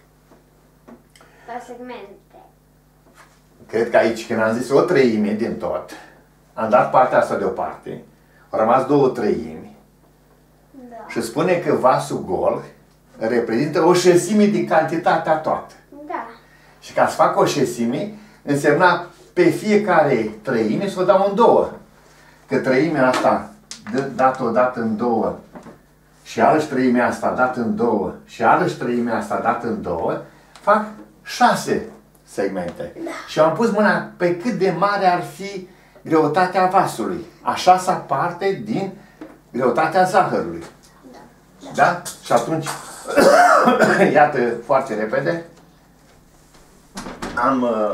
La segmente. Cred că aici, când am zis o treime din tot, am dat partea asta deoparte, au rămas două treimi. Da. Și spune că vasul gol reprezintă o șesime din cantitatea toată. Da. Și ca să fac o șesime, însemna pe fiecare treime să o dau în două. Că treimea asta dată odată în două și alăși treimea asta dată în două și alăși treimea asta dată în două, fac șase segmente. Da. Și am pus mâna pe cât de mare ar fi greutatea vasului. A șasea parte din greutatea zahărului. Da? Da? Și atunci, iată, foarte repede, am, uh,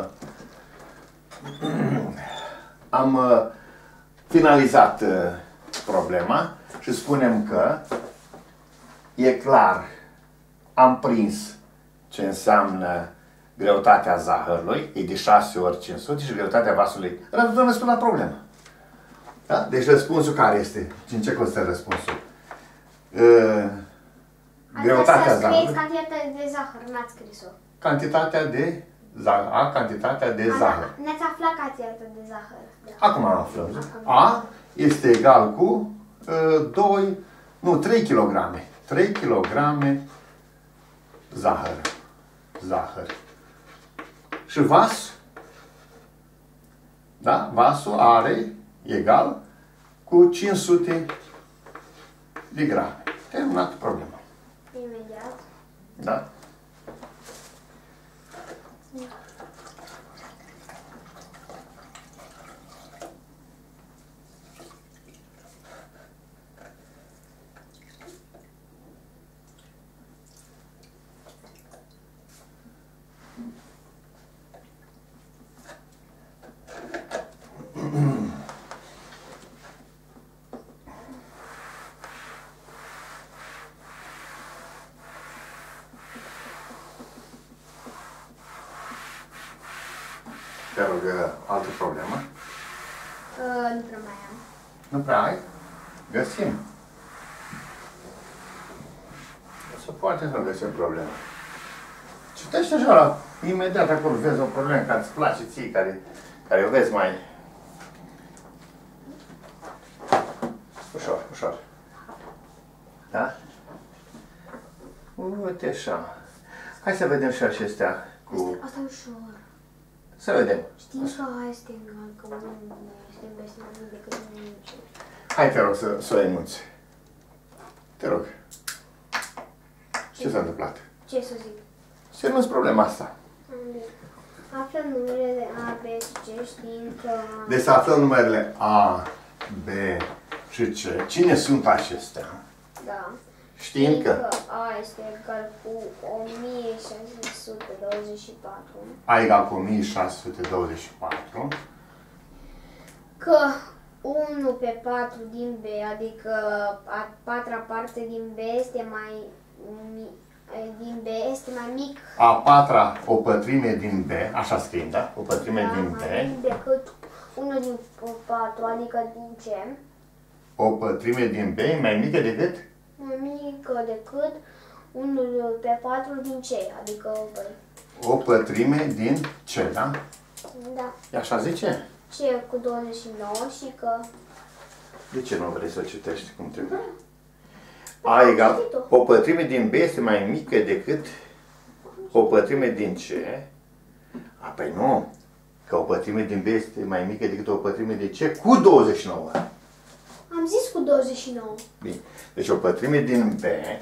am uh, finalizat uh, problema și spunem că e clar, am prins ce înseamnă greutatea zahărului, e de șase ori cinci sute și greutatea vasului. Răspunsul la problemă. Da? Deci răspunsul care este? În ce constă răspunsul? Uh, greutatea zahărului. Cantitatea de zahăr, n-ați scris-o. Cantitatea de zahăr. A, cantitatea de zahăr. Ne-ați aflat cantitatea de zahăr. Da. Acum am aflat. A este egal cu uh, doi, nu, trei kilograme. trei kilograme zahăr. Zahăr. Și vas, da? Vasul are egal cu cinci sute de grame. Terminat problema. Imediat. Da? Te rog, altă problemă? Uh, nu prea mai am. Nu prea ai? Găsim. Se poate să găsim probleme. Citește așa la, imediat acolo vezi o problemă care îți place ție, care, care o vezi mai... Ușor, ușor. Da? Uite așa. Hai să vedem și acestea cu... Asta e ușor. Să vedem. Știi că este egal, că unul este best mai mult decât nici. Hai te rog să, să o enunți. Te rog. Ce s-a întâmplat? Ce să zic? Ce nu-ți problema asta? Aflăm numerele A, B și C știind că... Deci să aflăm numerele A, B și C. Cine sunt acestea? Da. Știind că A este egal cu o mie șase sute douăzeci și patru. A egal cu o mie șase sute douăzeci și patru. Că unu pe patru din B, adică a patra parte din B este mai mic, din B este mai mic. A patra, o pătrime din B, așa scriem, da? O pătrime Da, din B. mai mic decât unu din patru, adică din C. O pătrime din B e mai mică decât? Mai mică decât unu pe patru din C, adică băi. O pătrime din C, da? Da. E așa zice? C cu douăzeci și nouă și că... De ce nu vrei să o citești cum trebuie? A egal, o pătrime din B este mai mică decât o pătrime din C. A, păi nu, că o pătrime din B este mai mică decât o pătrime din C cu douăzeci și nouă. Am zis cu douăzeci și nouă. Bine, deci o pătrime din B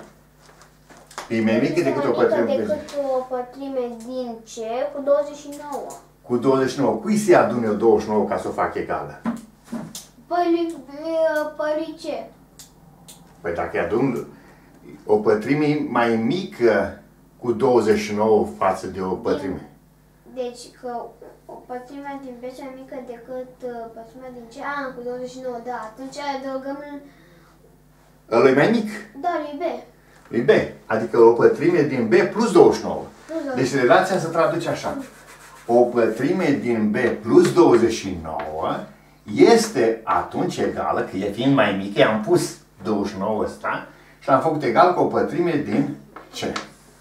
e mai mică decât o pătrime din C. decât o pătrime din C cu douăzeci și nouă. Cu douăzeci și nouă. Cui să-i adun eu douăzeci și nouă ca să o fac egală? Păi lui, păi lui C. Păi dacă îi adun o pătrime mai mică cu douăzeci și nouă față de o pătrime. Deci că o pătrime din B e mai mică decât pătrimea din C. A, cu douăzeci și nouă, da. Atunci adăugăm... Ăla e mai mic. Da, lui B. Lui B. Adică o pătrime din B plus douăzeci și nouă. Deci relația se traduce așa. O pătrime din B plus douăzeci și nouă este atunci egală, că e fiind mai mică, i-am pus douăzeci și nouă ăsta și l-am făcut egal cu o pătrime din C.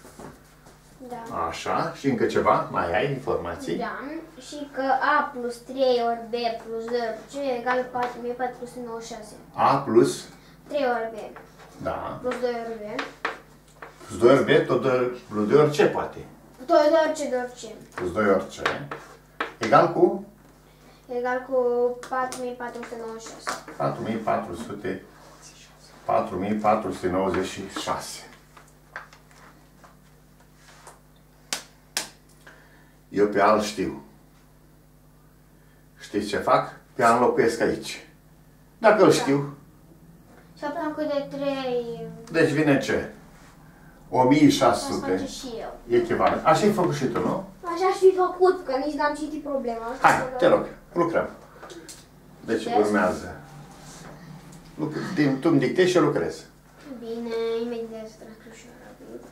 Da. Așa, și încă ceva? Mai ai informații? Da. Și că A plus trei ori B plus doi ori C e egal cu patru mii patru sute nouăzeci și șase. A plus? trei ori B. Da. Plus doi ori B. Plus doi ori B, tot doi, plus doi ori C poate. doi ori C, doi ori C. Plus doi ori C. Egal cu? Egal cu patru mii patru sute nouăzeci și șase. patru mii patru sute, patru mii patru sute nouăzeci și șase. Eu pe al știu. Știți ce fac? Pe al înlocuiesc aici. Dacă îl știu. Și apoi cu de trei... Deci vine ce? o mie șase Asta sute. face și eu. Echivalent. Așa ai făcut și tu, nu? Așa aș fi făcut, că nici n-am citit problema. Hai, te rog, lucrăm. Deci Puteți? urmează. Lucr din, tu îmi dictezi și eu lucrez. Bine, imediat să transcriu și eu rapid.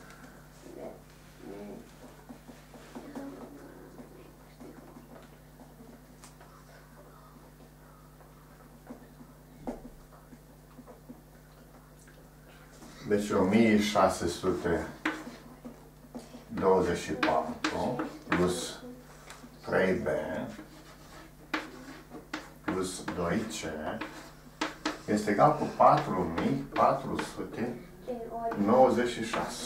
Deci o mie șase sute douăzeci și patru plus trei B plus doi C este egal cu patru mii patru sute nouăzeci și șase.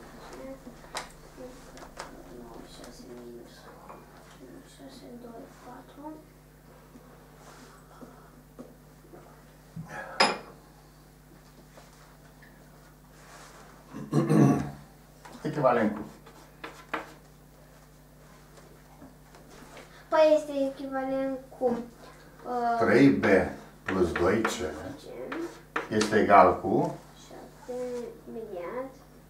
Echivalent cu? Păi este echivalent cu uh, trei B plus doi C este egal cu? șapte imediat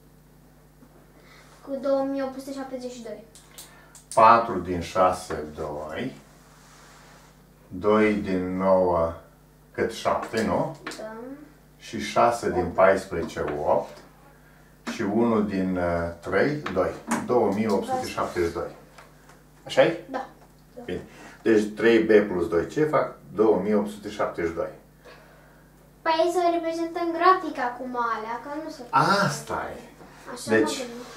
cu două mii opt sute șaptezeci și doi. patru din șase, doi. doi din nouă, cât șapte, nu? Da. Și șase din paisprezece, opt. Și unu din uh, trei, doi. două mii opt sute șaptezeci și doi. Așa-i? Da. Bine. Deci trei B plus doi C fac două mii opt sute șaptezeci și doi. Păi să reprezentăm grafic acum alea, că nu se poate. Asta e. Așa Deci, mă gândesc.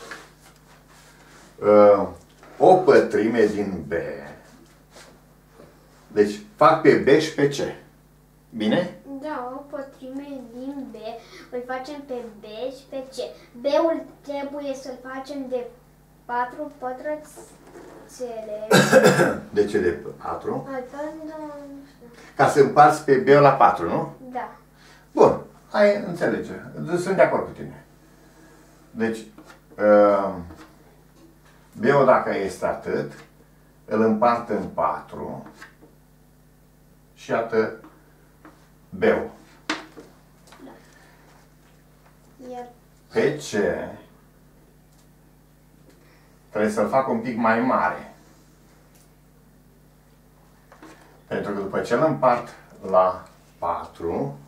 uh, o pătrime din B. Deci fac pe B și pe C. Bine? Da, o pătrime din B, îl facem pe B și pe C. B-ul trebuie să-l facem de patru pătrățele. De ce de patru? Altfel, nu știu. Ca să împarți pe B la patru, nu? Da. Bun. Hai, înțelege. Sunt de acord cu tine. Deci, uh, B-ul dacă este atât, îl împart în patru și iată B-ul. Da. Iar Pe C trebuie să-l fac un pic mai mare. Pentru că după ce îl împart la patru,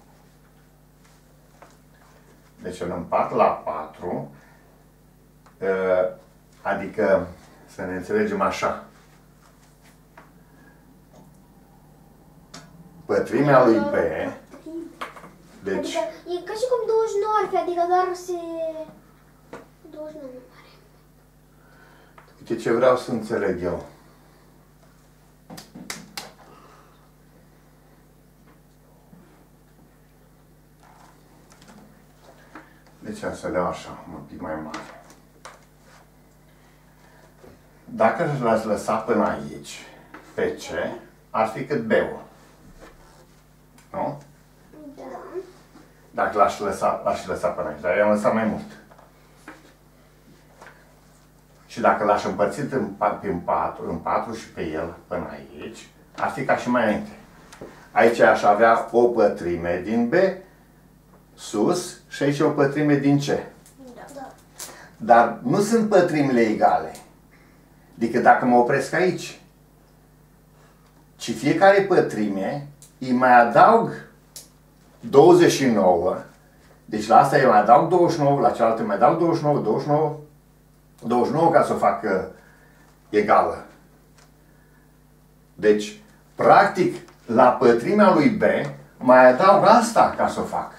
deci îl împart la patru, adică să ne înțelegem așa. Pătrimea lui B, deci... Adică e ca și cum douăzeci și nouă ar fi, adică doar se... douăzeci și nouă nu pare. Uite ce vreau să înțeleg eu. Deci am să le iau așa, un pic mai mare. Dacă l-ați lăsat până aici, pe C, ar fi cât B-ul. Nu? Da. Dacă l-aș lăsa, l-aș lăsa până aici, dar eu am lăsat mai mult. Și dacă l-aș împărțit în, în, patru, în patru și pe el până aici, ar fi ca și mai înainte. Aici aș avea o pătrime din B, sus, și aici o pătrime din C. Da. Dar nu sunt pătrimile egale. Adică dacă mă opresc aici, ci fiecare pătrime îi mai adaug douăzeci și nouă, deci la asta îi mai adaug douăzeci și nouă, la cealaltă mai adaug douăzeci și nouă, douăzeci și nouă, douăzeci și nouă ca să o fac uh, egală. Deci, practic, la pătrimea lui B mai adaug asta ca să o fac.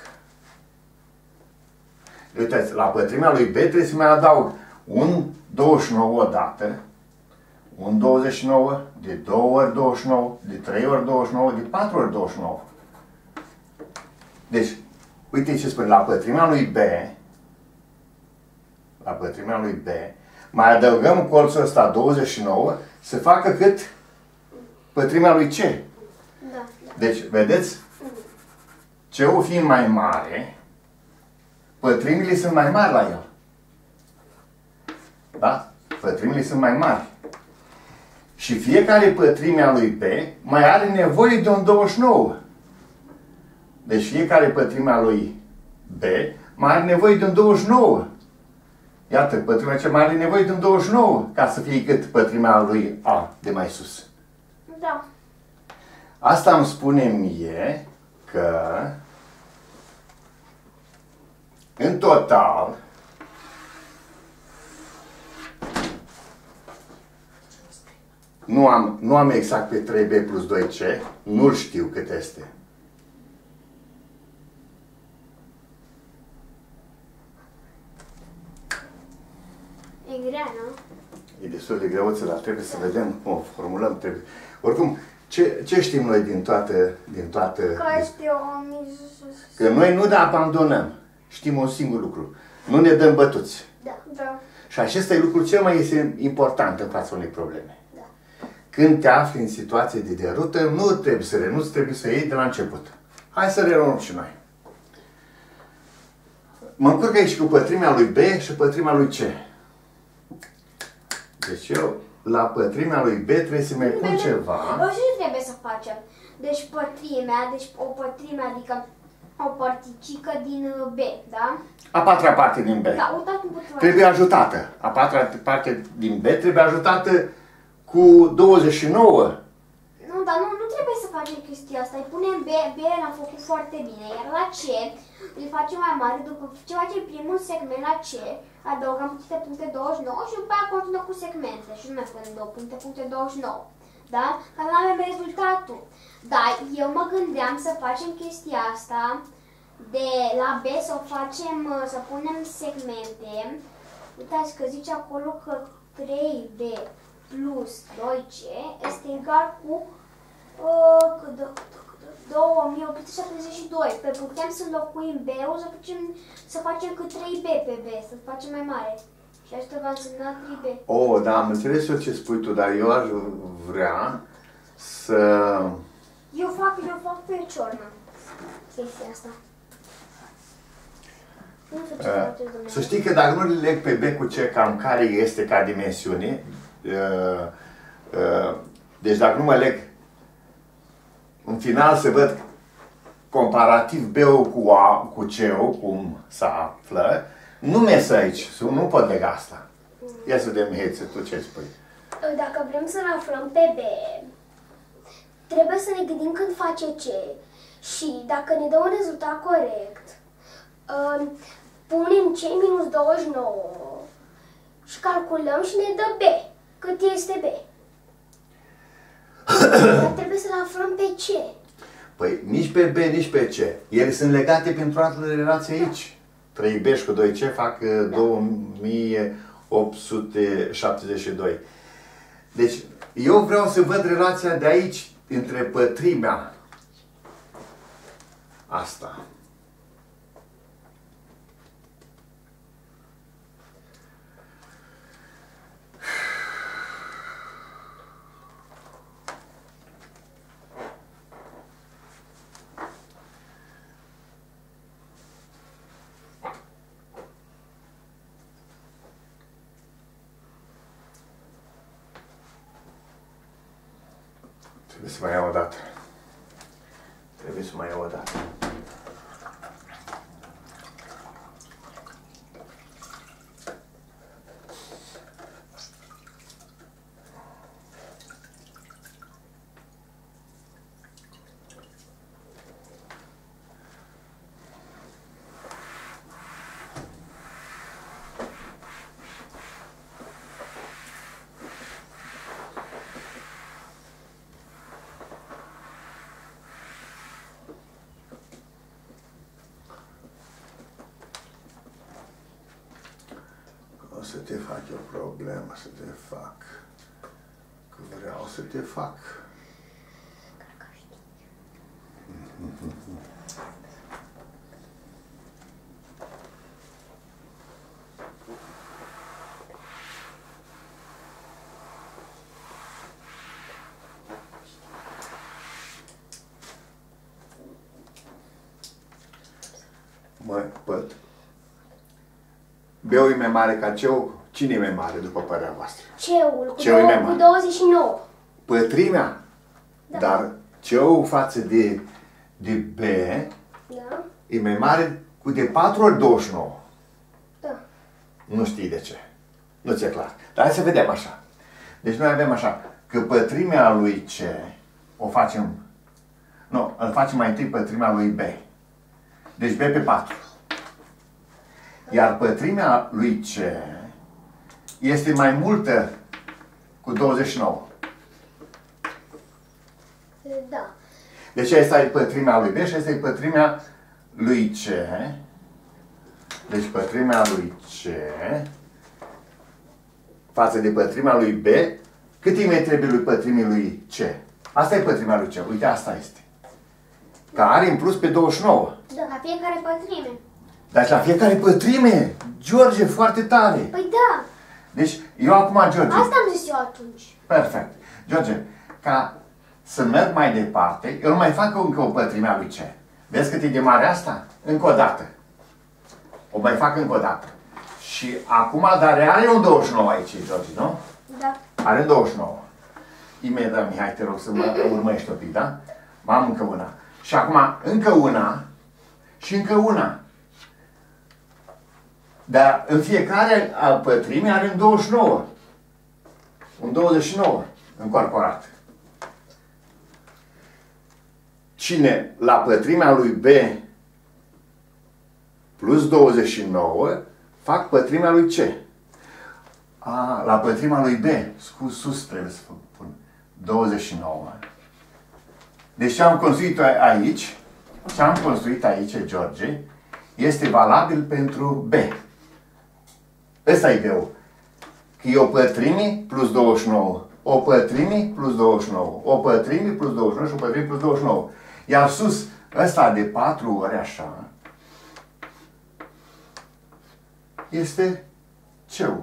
Uitați, la pătrimea lui B trebuie să mai adaug un douăzeci și nouă odată, un douăzeci și nouă, de două ori douăzeci și nouă, de trei ori douăzeci și nouă, de patru ori douăzeci și nouă. Deci, uite ce spune, la pătrimea lui B, la pătrimea lui B, mai adăugăm colțul ăsta douăzeci și nouă, să facă cât pătrimea lui C. Da. Da. Deci, vedeți, C-ul fiind mai mare, pătrimile sunt mai mari la el. Da? Pătrimile sunt mai mari. Și fiecare pătrime a lui B mai are nevoie de un douăzeci și nouă. Deci fiecare pătrime a lui B mai are nevoie de un douăzeci și nouă. Iată, pătrimea ce mai are nevoie de un douăzeci și nouă ca să fie cât pătrimea lui A de mai sus. Da. Asta îmi spune mie că în total nu am, nu am exact pe trei B plus doi C, nu-l știu cât este. E grea, nu? E destul de greuță, dar trebuie să vedem cum o formulăm. Trebuie. Oricum, ce, ce știm noi din toată... Din toată Că este o miză. că noi nu ne abandonăm. Știm un singur lucru. Nu ne dăm bătuți. Da. Da. Și acesta e lucrul cel mai este important în fața unei probleme. Da. Când te afli în situație de derută, nu trebuie să renunți, trebuie să iei de la început. Hai să renunț și noi. Mă încurc aici cu pătrimea lui B și pătrimea lui C. Deci eu, la pătrimea lui B trebuie să mai pun ceva. Și ce trebuie să facem? Deci pătrimea, deci o pătrime, adică o părticică din B, da? A patra parte din B. Da, uitați cum putem. Trebuie ajutată. A patra parte din B trebuie ajutată cu douăzeci și nouă. Nu, dar nu, nu trebuie să facem chestia asta. Îi punem B, B l-am făcut foarte bine. Iar la C îl facem mai mare. După ce facem primul segment la C, adăugăm puncte, puncte douăzeci și nouă și după aia continuăm cu segmente. Și nu mai punem două puncte, puncte douăzeci și nouă. Da? Ca să nu avem rezultatul. Dar eu mă gândeam să facem chestia asta de la B, să o facem, să punem segmente. Uitați că zice acolo că trei B plus doi C este egal cu uh, două mii opt sute șaptezeci și doi. Pe putem să înlocuim B-ul, să facem, să facem cât trei B pe B, să facem mai mare. Și asta va însemna trei B. Oh, da, am înțeles eu ce spui tu, dar eu aș vrea să... Eu fac, eu fac pe ciornă chestia asta. Uh, să știi că dacă nu le leg pe B cu C, cam care este ca dimensiune, uh, uh, deci dacă nu mă leg, în final se văd comparativ B-ul cu, A, cu C-ul, cum se află, nu merge aici, nu pot lega asta. Ia să vedem, Hețe, tu ce spui? Dacă vrem să-l aflăm pe B, trebuie să ne gândim când face C și dacă ne dă un rezultat corect, punem C minus douăzeci și nouă și calculăm și ne dă B. Cât este B? Dar trebuie să-l aflăm pe C. Păi nici pe B, nici pe C. Ele sunt legate printr-o altă relație aici. trei B și cu doi C fac da. două mii opt sute șaptezeci și doi. Deci, eu vreau să văd relația de aici între pătrimea asta. Trebuie să mai iau o dată. Trebuie să mai iau o dată. O să te fac o problemă, să te fac. Că vreau să te fac. Mă păt. B-ul e mai mare ca C-ul? Cine e mai mare, după părerea voastră? C-ul, cu, cu douăzeci și nouă. Pătrimea? Da. Dar C-ul față de, de B da. E mai mare cu de patru ori douăzeci și nouă. Da. Nu știi de ce. Nu ți-e clar. Dar hai să vedem așa. Deci noi avem așa, că pătrimea lui C o facem... Nu, îl facem mai întâi pătrimea lui B. Deci B pe patru. Iar pătrimea lui C este mai multă cu douăzeci și nouă. Da. Deci asta e pătrimea lui B și asta e pătrimea lui C. Deci pătrimea lui C față de pătrimea lui B, cât îi mai trebuie lui pătrimii lui C? Asta e pătrimea lui C. Uite, asta este. Că are în plus pe douăzeci și nouă. Da, la fiecare pătrime. Dar la fiecare pătrime, George, foarte tare. Păi da. Deci, eu acum, George... Asta am zis eu atunci. Perfect. George, ca să merg mai departe, eu mai fac încă o pătrime a lui C. Vezi cât e de mare asta? Încă o dată. O mai fac încă o dată. Și acum, dar are un douăzeci și nouă aici, George, nu? Da. Are douăzeci și nouă. Imediat, Mihai, te rog să mă urmăiești un pic, da? M-am încă una. Și acum, încă una și încă una. Dar în fiecare pătrime are un douăzeci și nouă. Un douăzeci și nouă încorporat. Cine la pătrimea lui B plus douăzeci și nouă fac pătrimea lui C. A, la pătrimea lui B, scuz, sus trebuie să pun douăzeci și nouă. Deci ce am construit aici, ce am construit aici, George, este valabil pentru B. Ăsta e B-ul. Că e o pătrime plus douăzeci și nouă. O pătrime plus douăzeci și nouă. O pătrime plus douăzeci și nouă și o pătrime plus douăzeci și nouă. Iar sus, ăsta de patru ori așa, este C-ul.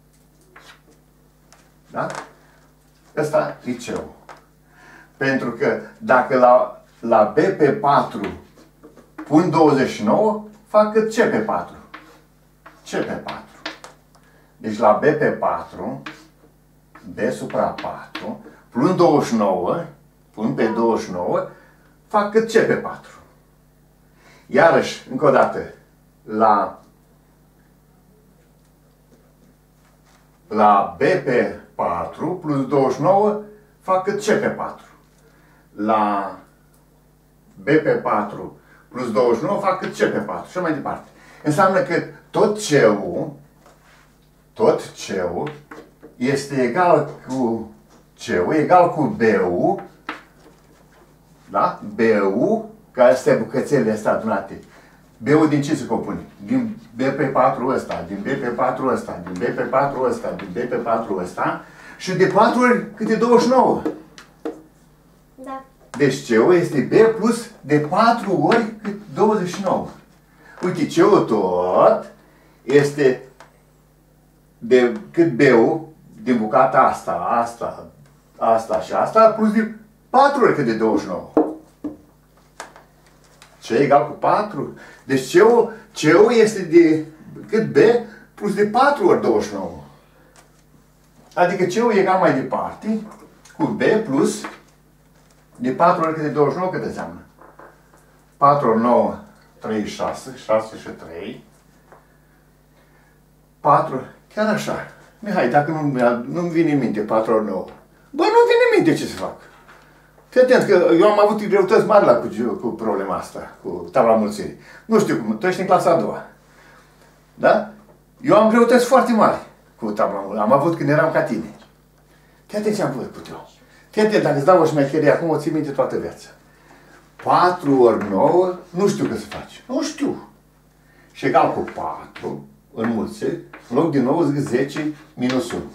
Da? Ăsta e C-ul. Pentru că dacă la, la B pe patru pun douăzeci și nouă, fac cât C pe patru. C pe patru. Deci la B pe patru, B supra patru, plus douăzeci și nouă, pun pe douăzeci și nouă, fac cât C pe patru. Iarăși, încă o dată, la, la B pe patru plus douăzeci și nouă fac cât C pe patru. La B pe patru plus douăzeci și nouă fac cât C pe patru. Și mai departe. Înseamnă că tot C-ul, tot C-ul este egal cu C-ul, egal cu B-ul, da? B-ul, care astea bucățelele astea adunate. B-ul din ce se compune? Din B pe patru ăsta, din B pe patru ăsta, din B pe patru ăsta, din B pe patru ăsta și de patru ori câte douăzeci și nouă. Da. Deci C-ul este B plus de patru ori cât douăzeci și nouă. Uite, C-ul tot este de cât B-ul din bucata asta, asta, asta și asta, plus de patru ori cât de douăzeci și nouă. C egal cu patru. Deci C-ul, C-ul este de cât B plus de patru ori douăzeci și nouă. Adică C-ul egal mai departe cu B plus de patru ori cât de douăzeci și nouă, cât înseamnă? patru ori nouă, treizeci și șase, șase și trei. patru, chiar așa. Mihai, dacă nu, nu-mi vine în minte patru ori nouă. Bă, nu-mi vine în minte ce să fac. Fii atent că eu am avut greutăți mari la cu, cu problema asta, cu tabla mulțirii. Nu știu cum, tu ești în clasa a doua. Da? Eu am greutăți foarte mari cu tabla mulțirii. Am avut când eram ca tine. Fii atent ce am făcut eu. Fii atent, dacă îți dau o șmecherie acum, o ții minte toată viața. patru ori nouă, nu știu că să faci. Nu știu. Și egal cu patru, înmulțit, în loc de nouă, zic zece minus unu.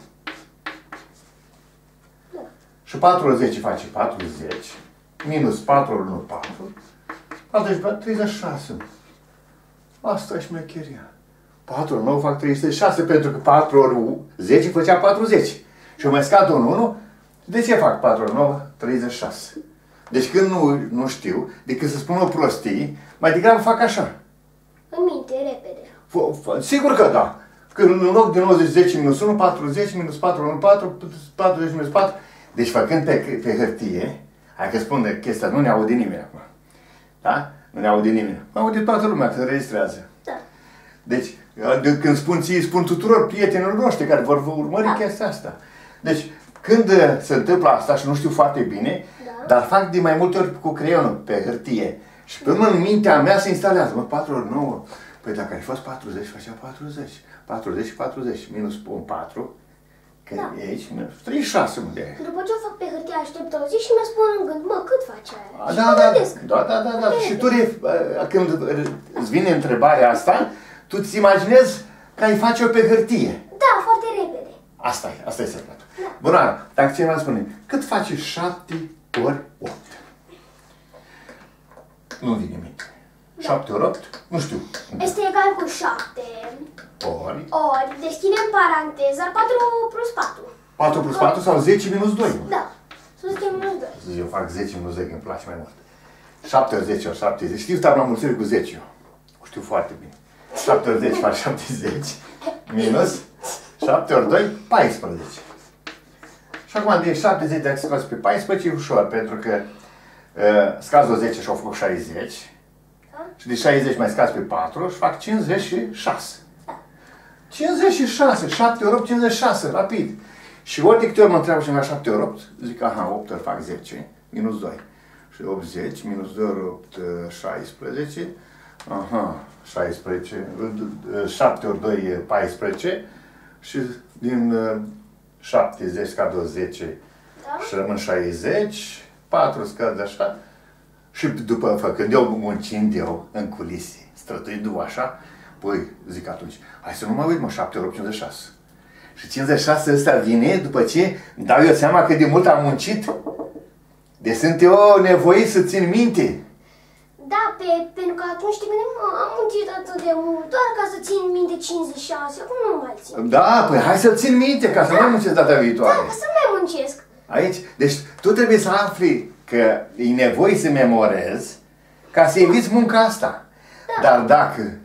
Și patru ori zece face patruzeci, minus patru ori unu, patru, treizeci și șase. Asta e șmecheria. patru ori nouă fac treizeci și șase, pentru că patru ori zece făcea patruzeci. Și eu mai scad un unu, de ce fac patru ori nouă? treizeci și șase. Deci când nu, nu știu, decât să spun o prostie, mai degrabă fac așa. În minte, repede. F sigur că da. Când în loc de nouăzeci, zece minus unu, patruzeci, minus patru, unu, patru, patruzeci minus patru. Deci făcând pe, pe hârtie, hai că spun de chestia, nu ne aude nimeni acum. Da? Nu ne aude nimeni. Mă aude toată lumea că se înregistrează. Da. Deci, de, când spun ție, spun tuturor prietenilor noștri care vor urmări Da. chestia asta. Deci, când se întâmplă asta și nu știu foarte bine, Da. dar fac de mai multe ori cu creionul pe hârtie. Și pe urmă în mintea mea se instalează. Mă, patru ori nouă. Păi dacă ai fost patruzeci, facea patruzeci. patruzeci și patruzeci. Minus un patru. Că Da. e aici, minus treizeci și șase, mă, de aia. După ce o fac pe hârtie, aștept o zi și mi-a spun în gând, mă, cât face aia? Și Da, mă da, gândesc. da, da, da, da. Și tu, când îți vine întrebarea asta, tu îți imaginezi că ai face-o pe hârtie. Da, foarte repede. Asta e, asta e secretul. Da. Bună, dacă cineva spune, cât face șapte ori opt? Nu vine minte. șapte ori opt? Nu știu. Este egal cu șapte Ori. ori, deci ținem paranteza patru plus patru. patru plus patru sau zece minus doi. Da. Să zicem minus doi. Eu fac zece minus doi, că îmi place mai mult. șapte ori zece ori șaptezeci. Știu tabla mulțirii cu zece eu. O știu foarte bine. șapte ori zece fac șaptezeci. Minus șapte ori doi, paisprezece. Și acum de șaptezeci dacă scoți pe paisprezece e ușor, pentru că uh, scazi o zece și au făcut șaizeci. Da? Și de șaizeci mai scazi pe patru și fac cincizeci și șase. cincizeci și șase, șapte ori opt, cincizeci și șase, rapid. Și ori de câte ori mă întreabă cineva șapte ori opt, zic, aha, opt ori fac zece, minus doi. Și optzeci, minus doi ori opt, șaisprezece, aha, șaisprezece, șapte ori doi, paisprezece, și din șaptezeci scad o zece, Da? și rămân șaizeci, patru scad așa, și după, făcând eu, muncind eu în culise, străduindu-o așa, păi, zic atunci, hai să nu mă uit, mă, șapte ori opt, cincizeci și șase. Și cincizeci și șase ăsta vine după ce îmi dau eu seama cât de mult am muncit. Deci sunt eu nevoit să țin minte. Da, pe, pentru că atunci te gândeam, mă, am muncit atât de mult, doar ca să țin minte cincizeci și șase, acum nu mai țin. Da, păi hai să-l țin minte, ca să nu mai muncesc data viitoare. Da, ca să nu mai muncesc. Aici, deci tu trebuie să afli că e nevoie să memorezi ca să eviți munca asta. Da. Dar dacă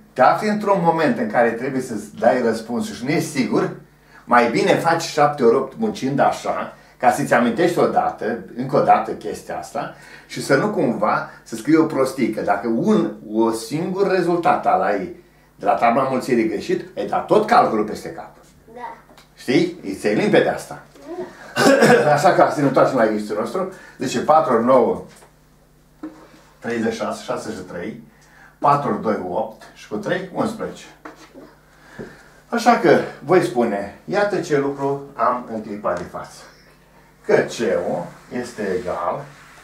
te afli într-un moment în care trebuie să-ți dai răspunsul și nu ești sigur, mai bine faci șapte ori opt muncind așa, ca să-ți amintești odată, încă o dată chestia asta, și să nu cumva să scrii o prostie, că dacă un, un singur rezultat al ai de la tabla mulțirii greșit, ai dat tot calculul peste cap. Da. Știi? Îți e limpede asta. Da. Așa că să ne întoarcem la exercițiul nostru. Deci patru ori nouă, treizeci și șase, șase și trei, patru ori doi, opt și cu trei, unsprezece. Așa că voi spune, iată ce lucru am în clipa de față. Că C-ul este egal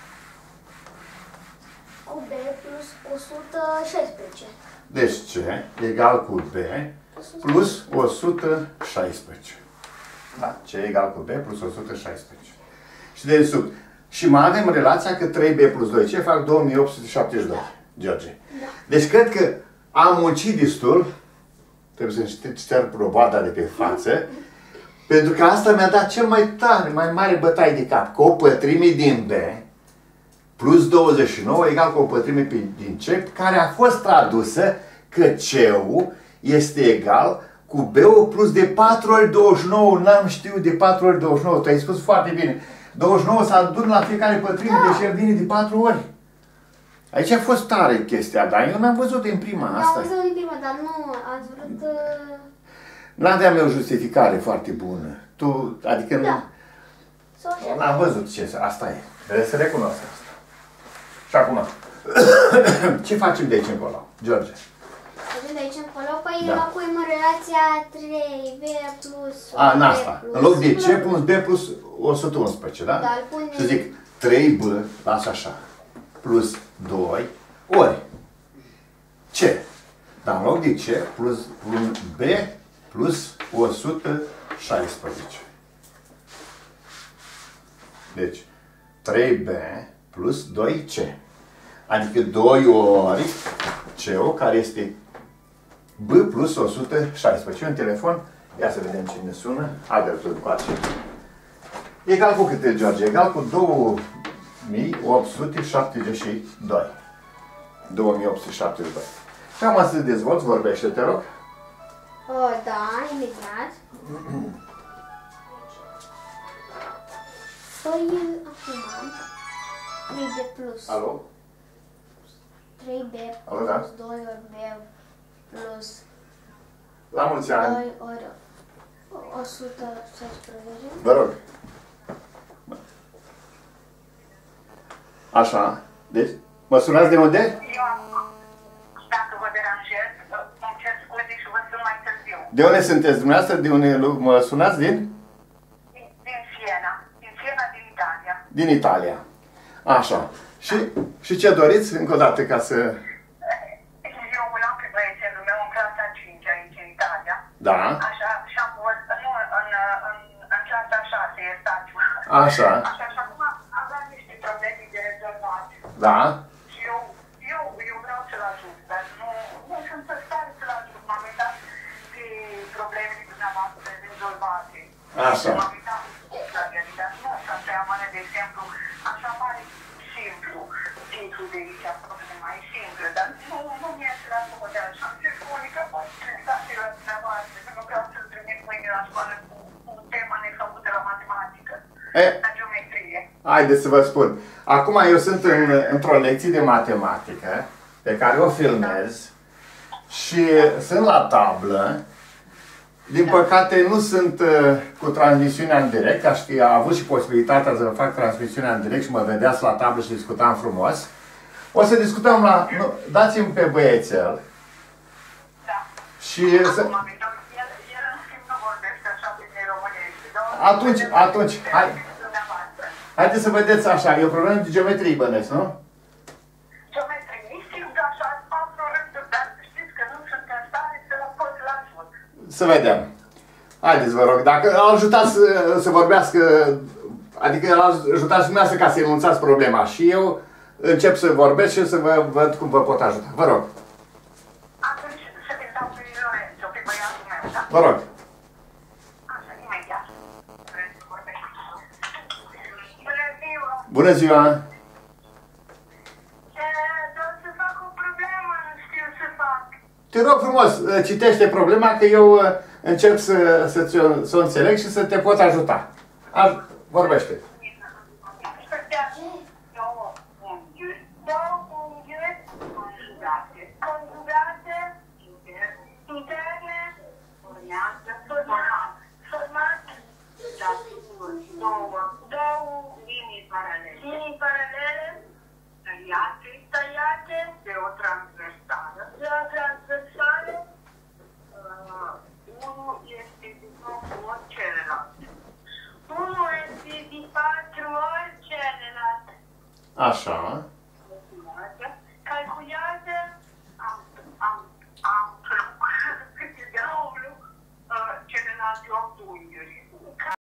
cu B plus o sută șaisprezece. Deci C egal cu B plus o sută șaisprezece. Da? C egal cu B plus o sută șaisprezece. Și de sub. Și mai avem relația că trei B plus doi C fac două mii opt sute șaptezeci și doi. George. Da. Deci cred că am muncit destul. Trebuie să șterg probada de pe față. Pentru că asta mi-a dat cel mai tare, mai mare bătaie de cap. Că o pătrime din B plus douăzeci și nouă egal cu o pătrime din C, care a fost tradusă că C-ul este egal cu B-ul plus de patru ori douăzeci și nouă. N-am știut de patru ori douăzeci și nouă. Tu ai spus foarte bine. douăzeci și nouă s-a adunat la fiecare pătrime, da. Deci el vine de patru ori. Aici a fost tare chestia, dar eu n-am văzut din prima Da, asta. am văzut din prima, dar nu ați vrut... Uh... N-aveam eu justificare foarte bună. Tu, adică Da. nu... N-am văzut ce asta e. Trebuie să recunosc asta. Și acum, ce facem de aici încolo, George? Facem de aici încolo, păi Da. înlocuim în relația trei B plus A, în B asta. plus În loc de C plus- plus B plus o sută unsprezece, da? Da, îl punem- Și zic trei B, las așa, plus doi ori C. Dar în loc de C plus un B plus o sută șaisprezece. Deci, trei B plus doi C. Adică doi ori C-ul, care este B plus o sută șaisprezece. Un telefon, ia să vedem cine sună, Albertul cu aceea. Egal cu câte, George? Egal cu două mii opt sute șaptezeci și doi. două mii opt sute șaptezeci și doi. Și am să dezvolți, vorbește, te rog. O, da, imediat. Păi, acum, trei B plus Alo? trei B Alo, da? plus doi ori B plus La mulți ani. doi ori o sută șaisprezece. Vă rog. Așa. Deci, mă sunați de unde? Eu am, dacă vă deranjez, îmi cer scuze și vă sun mai târziu. De unde sunteți dumneavoastră? De unde mă sunați? Din? Din, din Siena. Din Siena, din Italia. Din Italia. Așa. Și, și ce doriți încă o dată ca să... Eu îl am pe băiețelul meu în clasa a cincea aici în Italia. Da. Așa, și am văzut, nu, în, în, în clasa a șasea e stagiul. Așa. Așa, și acum aveam niște probleme de rezolvat. Da. Și eu, eu, eu vreau să-l ajut, dar nu, nu sunt în stare să-l ajut. M-am uitat pe problemele dumneavoastră rezolvate. Așa. M-am uitat la realitate. Nu așa să amână, de exemplu, așa pare simplu. Titlul de aici, aproape mai simplu, dar nu, nu mi-e la socoteală. Și am zis cu Monica, poți trimitați la dumneavoastră, că nu vreau să-l trimit mâine la școală cu, cu tema nefăcută la matematică. E, La geometrie. haideți să vă spun. Acum eu sunt în, într-o lecție de matematică pe care o filmez și sunt la tablă. Din păcate nu sunt uh, cu transmisiunea în direct, aș fi avut și posibilitatea să fac transmisiunea în direct și mă vedeați la tablă și discutam frumos. O să discutăm la... Nu, dați-mi pe băiețel. Da. Și să... Acum, el, el în schimb nu vorbește așa bine românește. dar Atunci, atunci, hai. Dumneavoastră. Haideți să vedeți așa, e o problemă de geometrie, bănesc, nu? Geometrie, știu că așa patru rânduri, dar știți că nu sunt în stare să la pot la ajut. Să vedem. Haideți, vă rog, dacă îl ajutați să, să vorbească, adică îl ajutați dumneavoastră ca să enunțați problema și eu încep să vorbesc și să vă văd cum vă pot ajuta. Vă rog. Atunci să te dau pe Lorenzo, pe băiatul meu, da? Vă rog. Așa, imediat. Vrei să vorbești? Bună ziua! Bună ziua! E, Doar să fac o problemă, nu știu să fac. te rog frumos, citește problema, că eu încerc să, să, să o înțeleg și să te pot ajuta. A, vorbește. Două unghiuri, două unghiuri conjugate. Conjugate, interne, urmează, format. Format, două, două linii paralele. Linii paralele, tăiate, tăiate de o transversală. De o transversală, uh, unul este de patru ori celălalt. Unul este de patru ori celălalt. Așa. Calculează am, am, am, câte de amplu uh, celelalte opt unghiuri.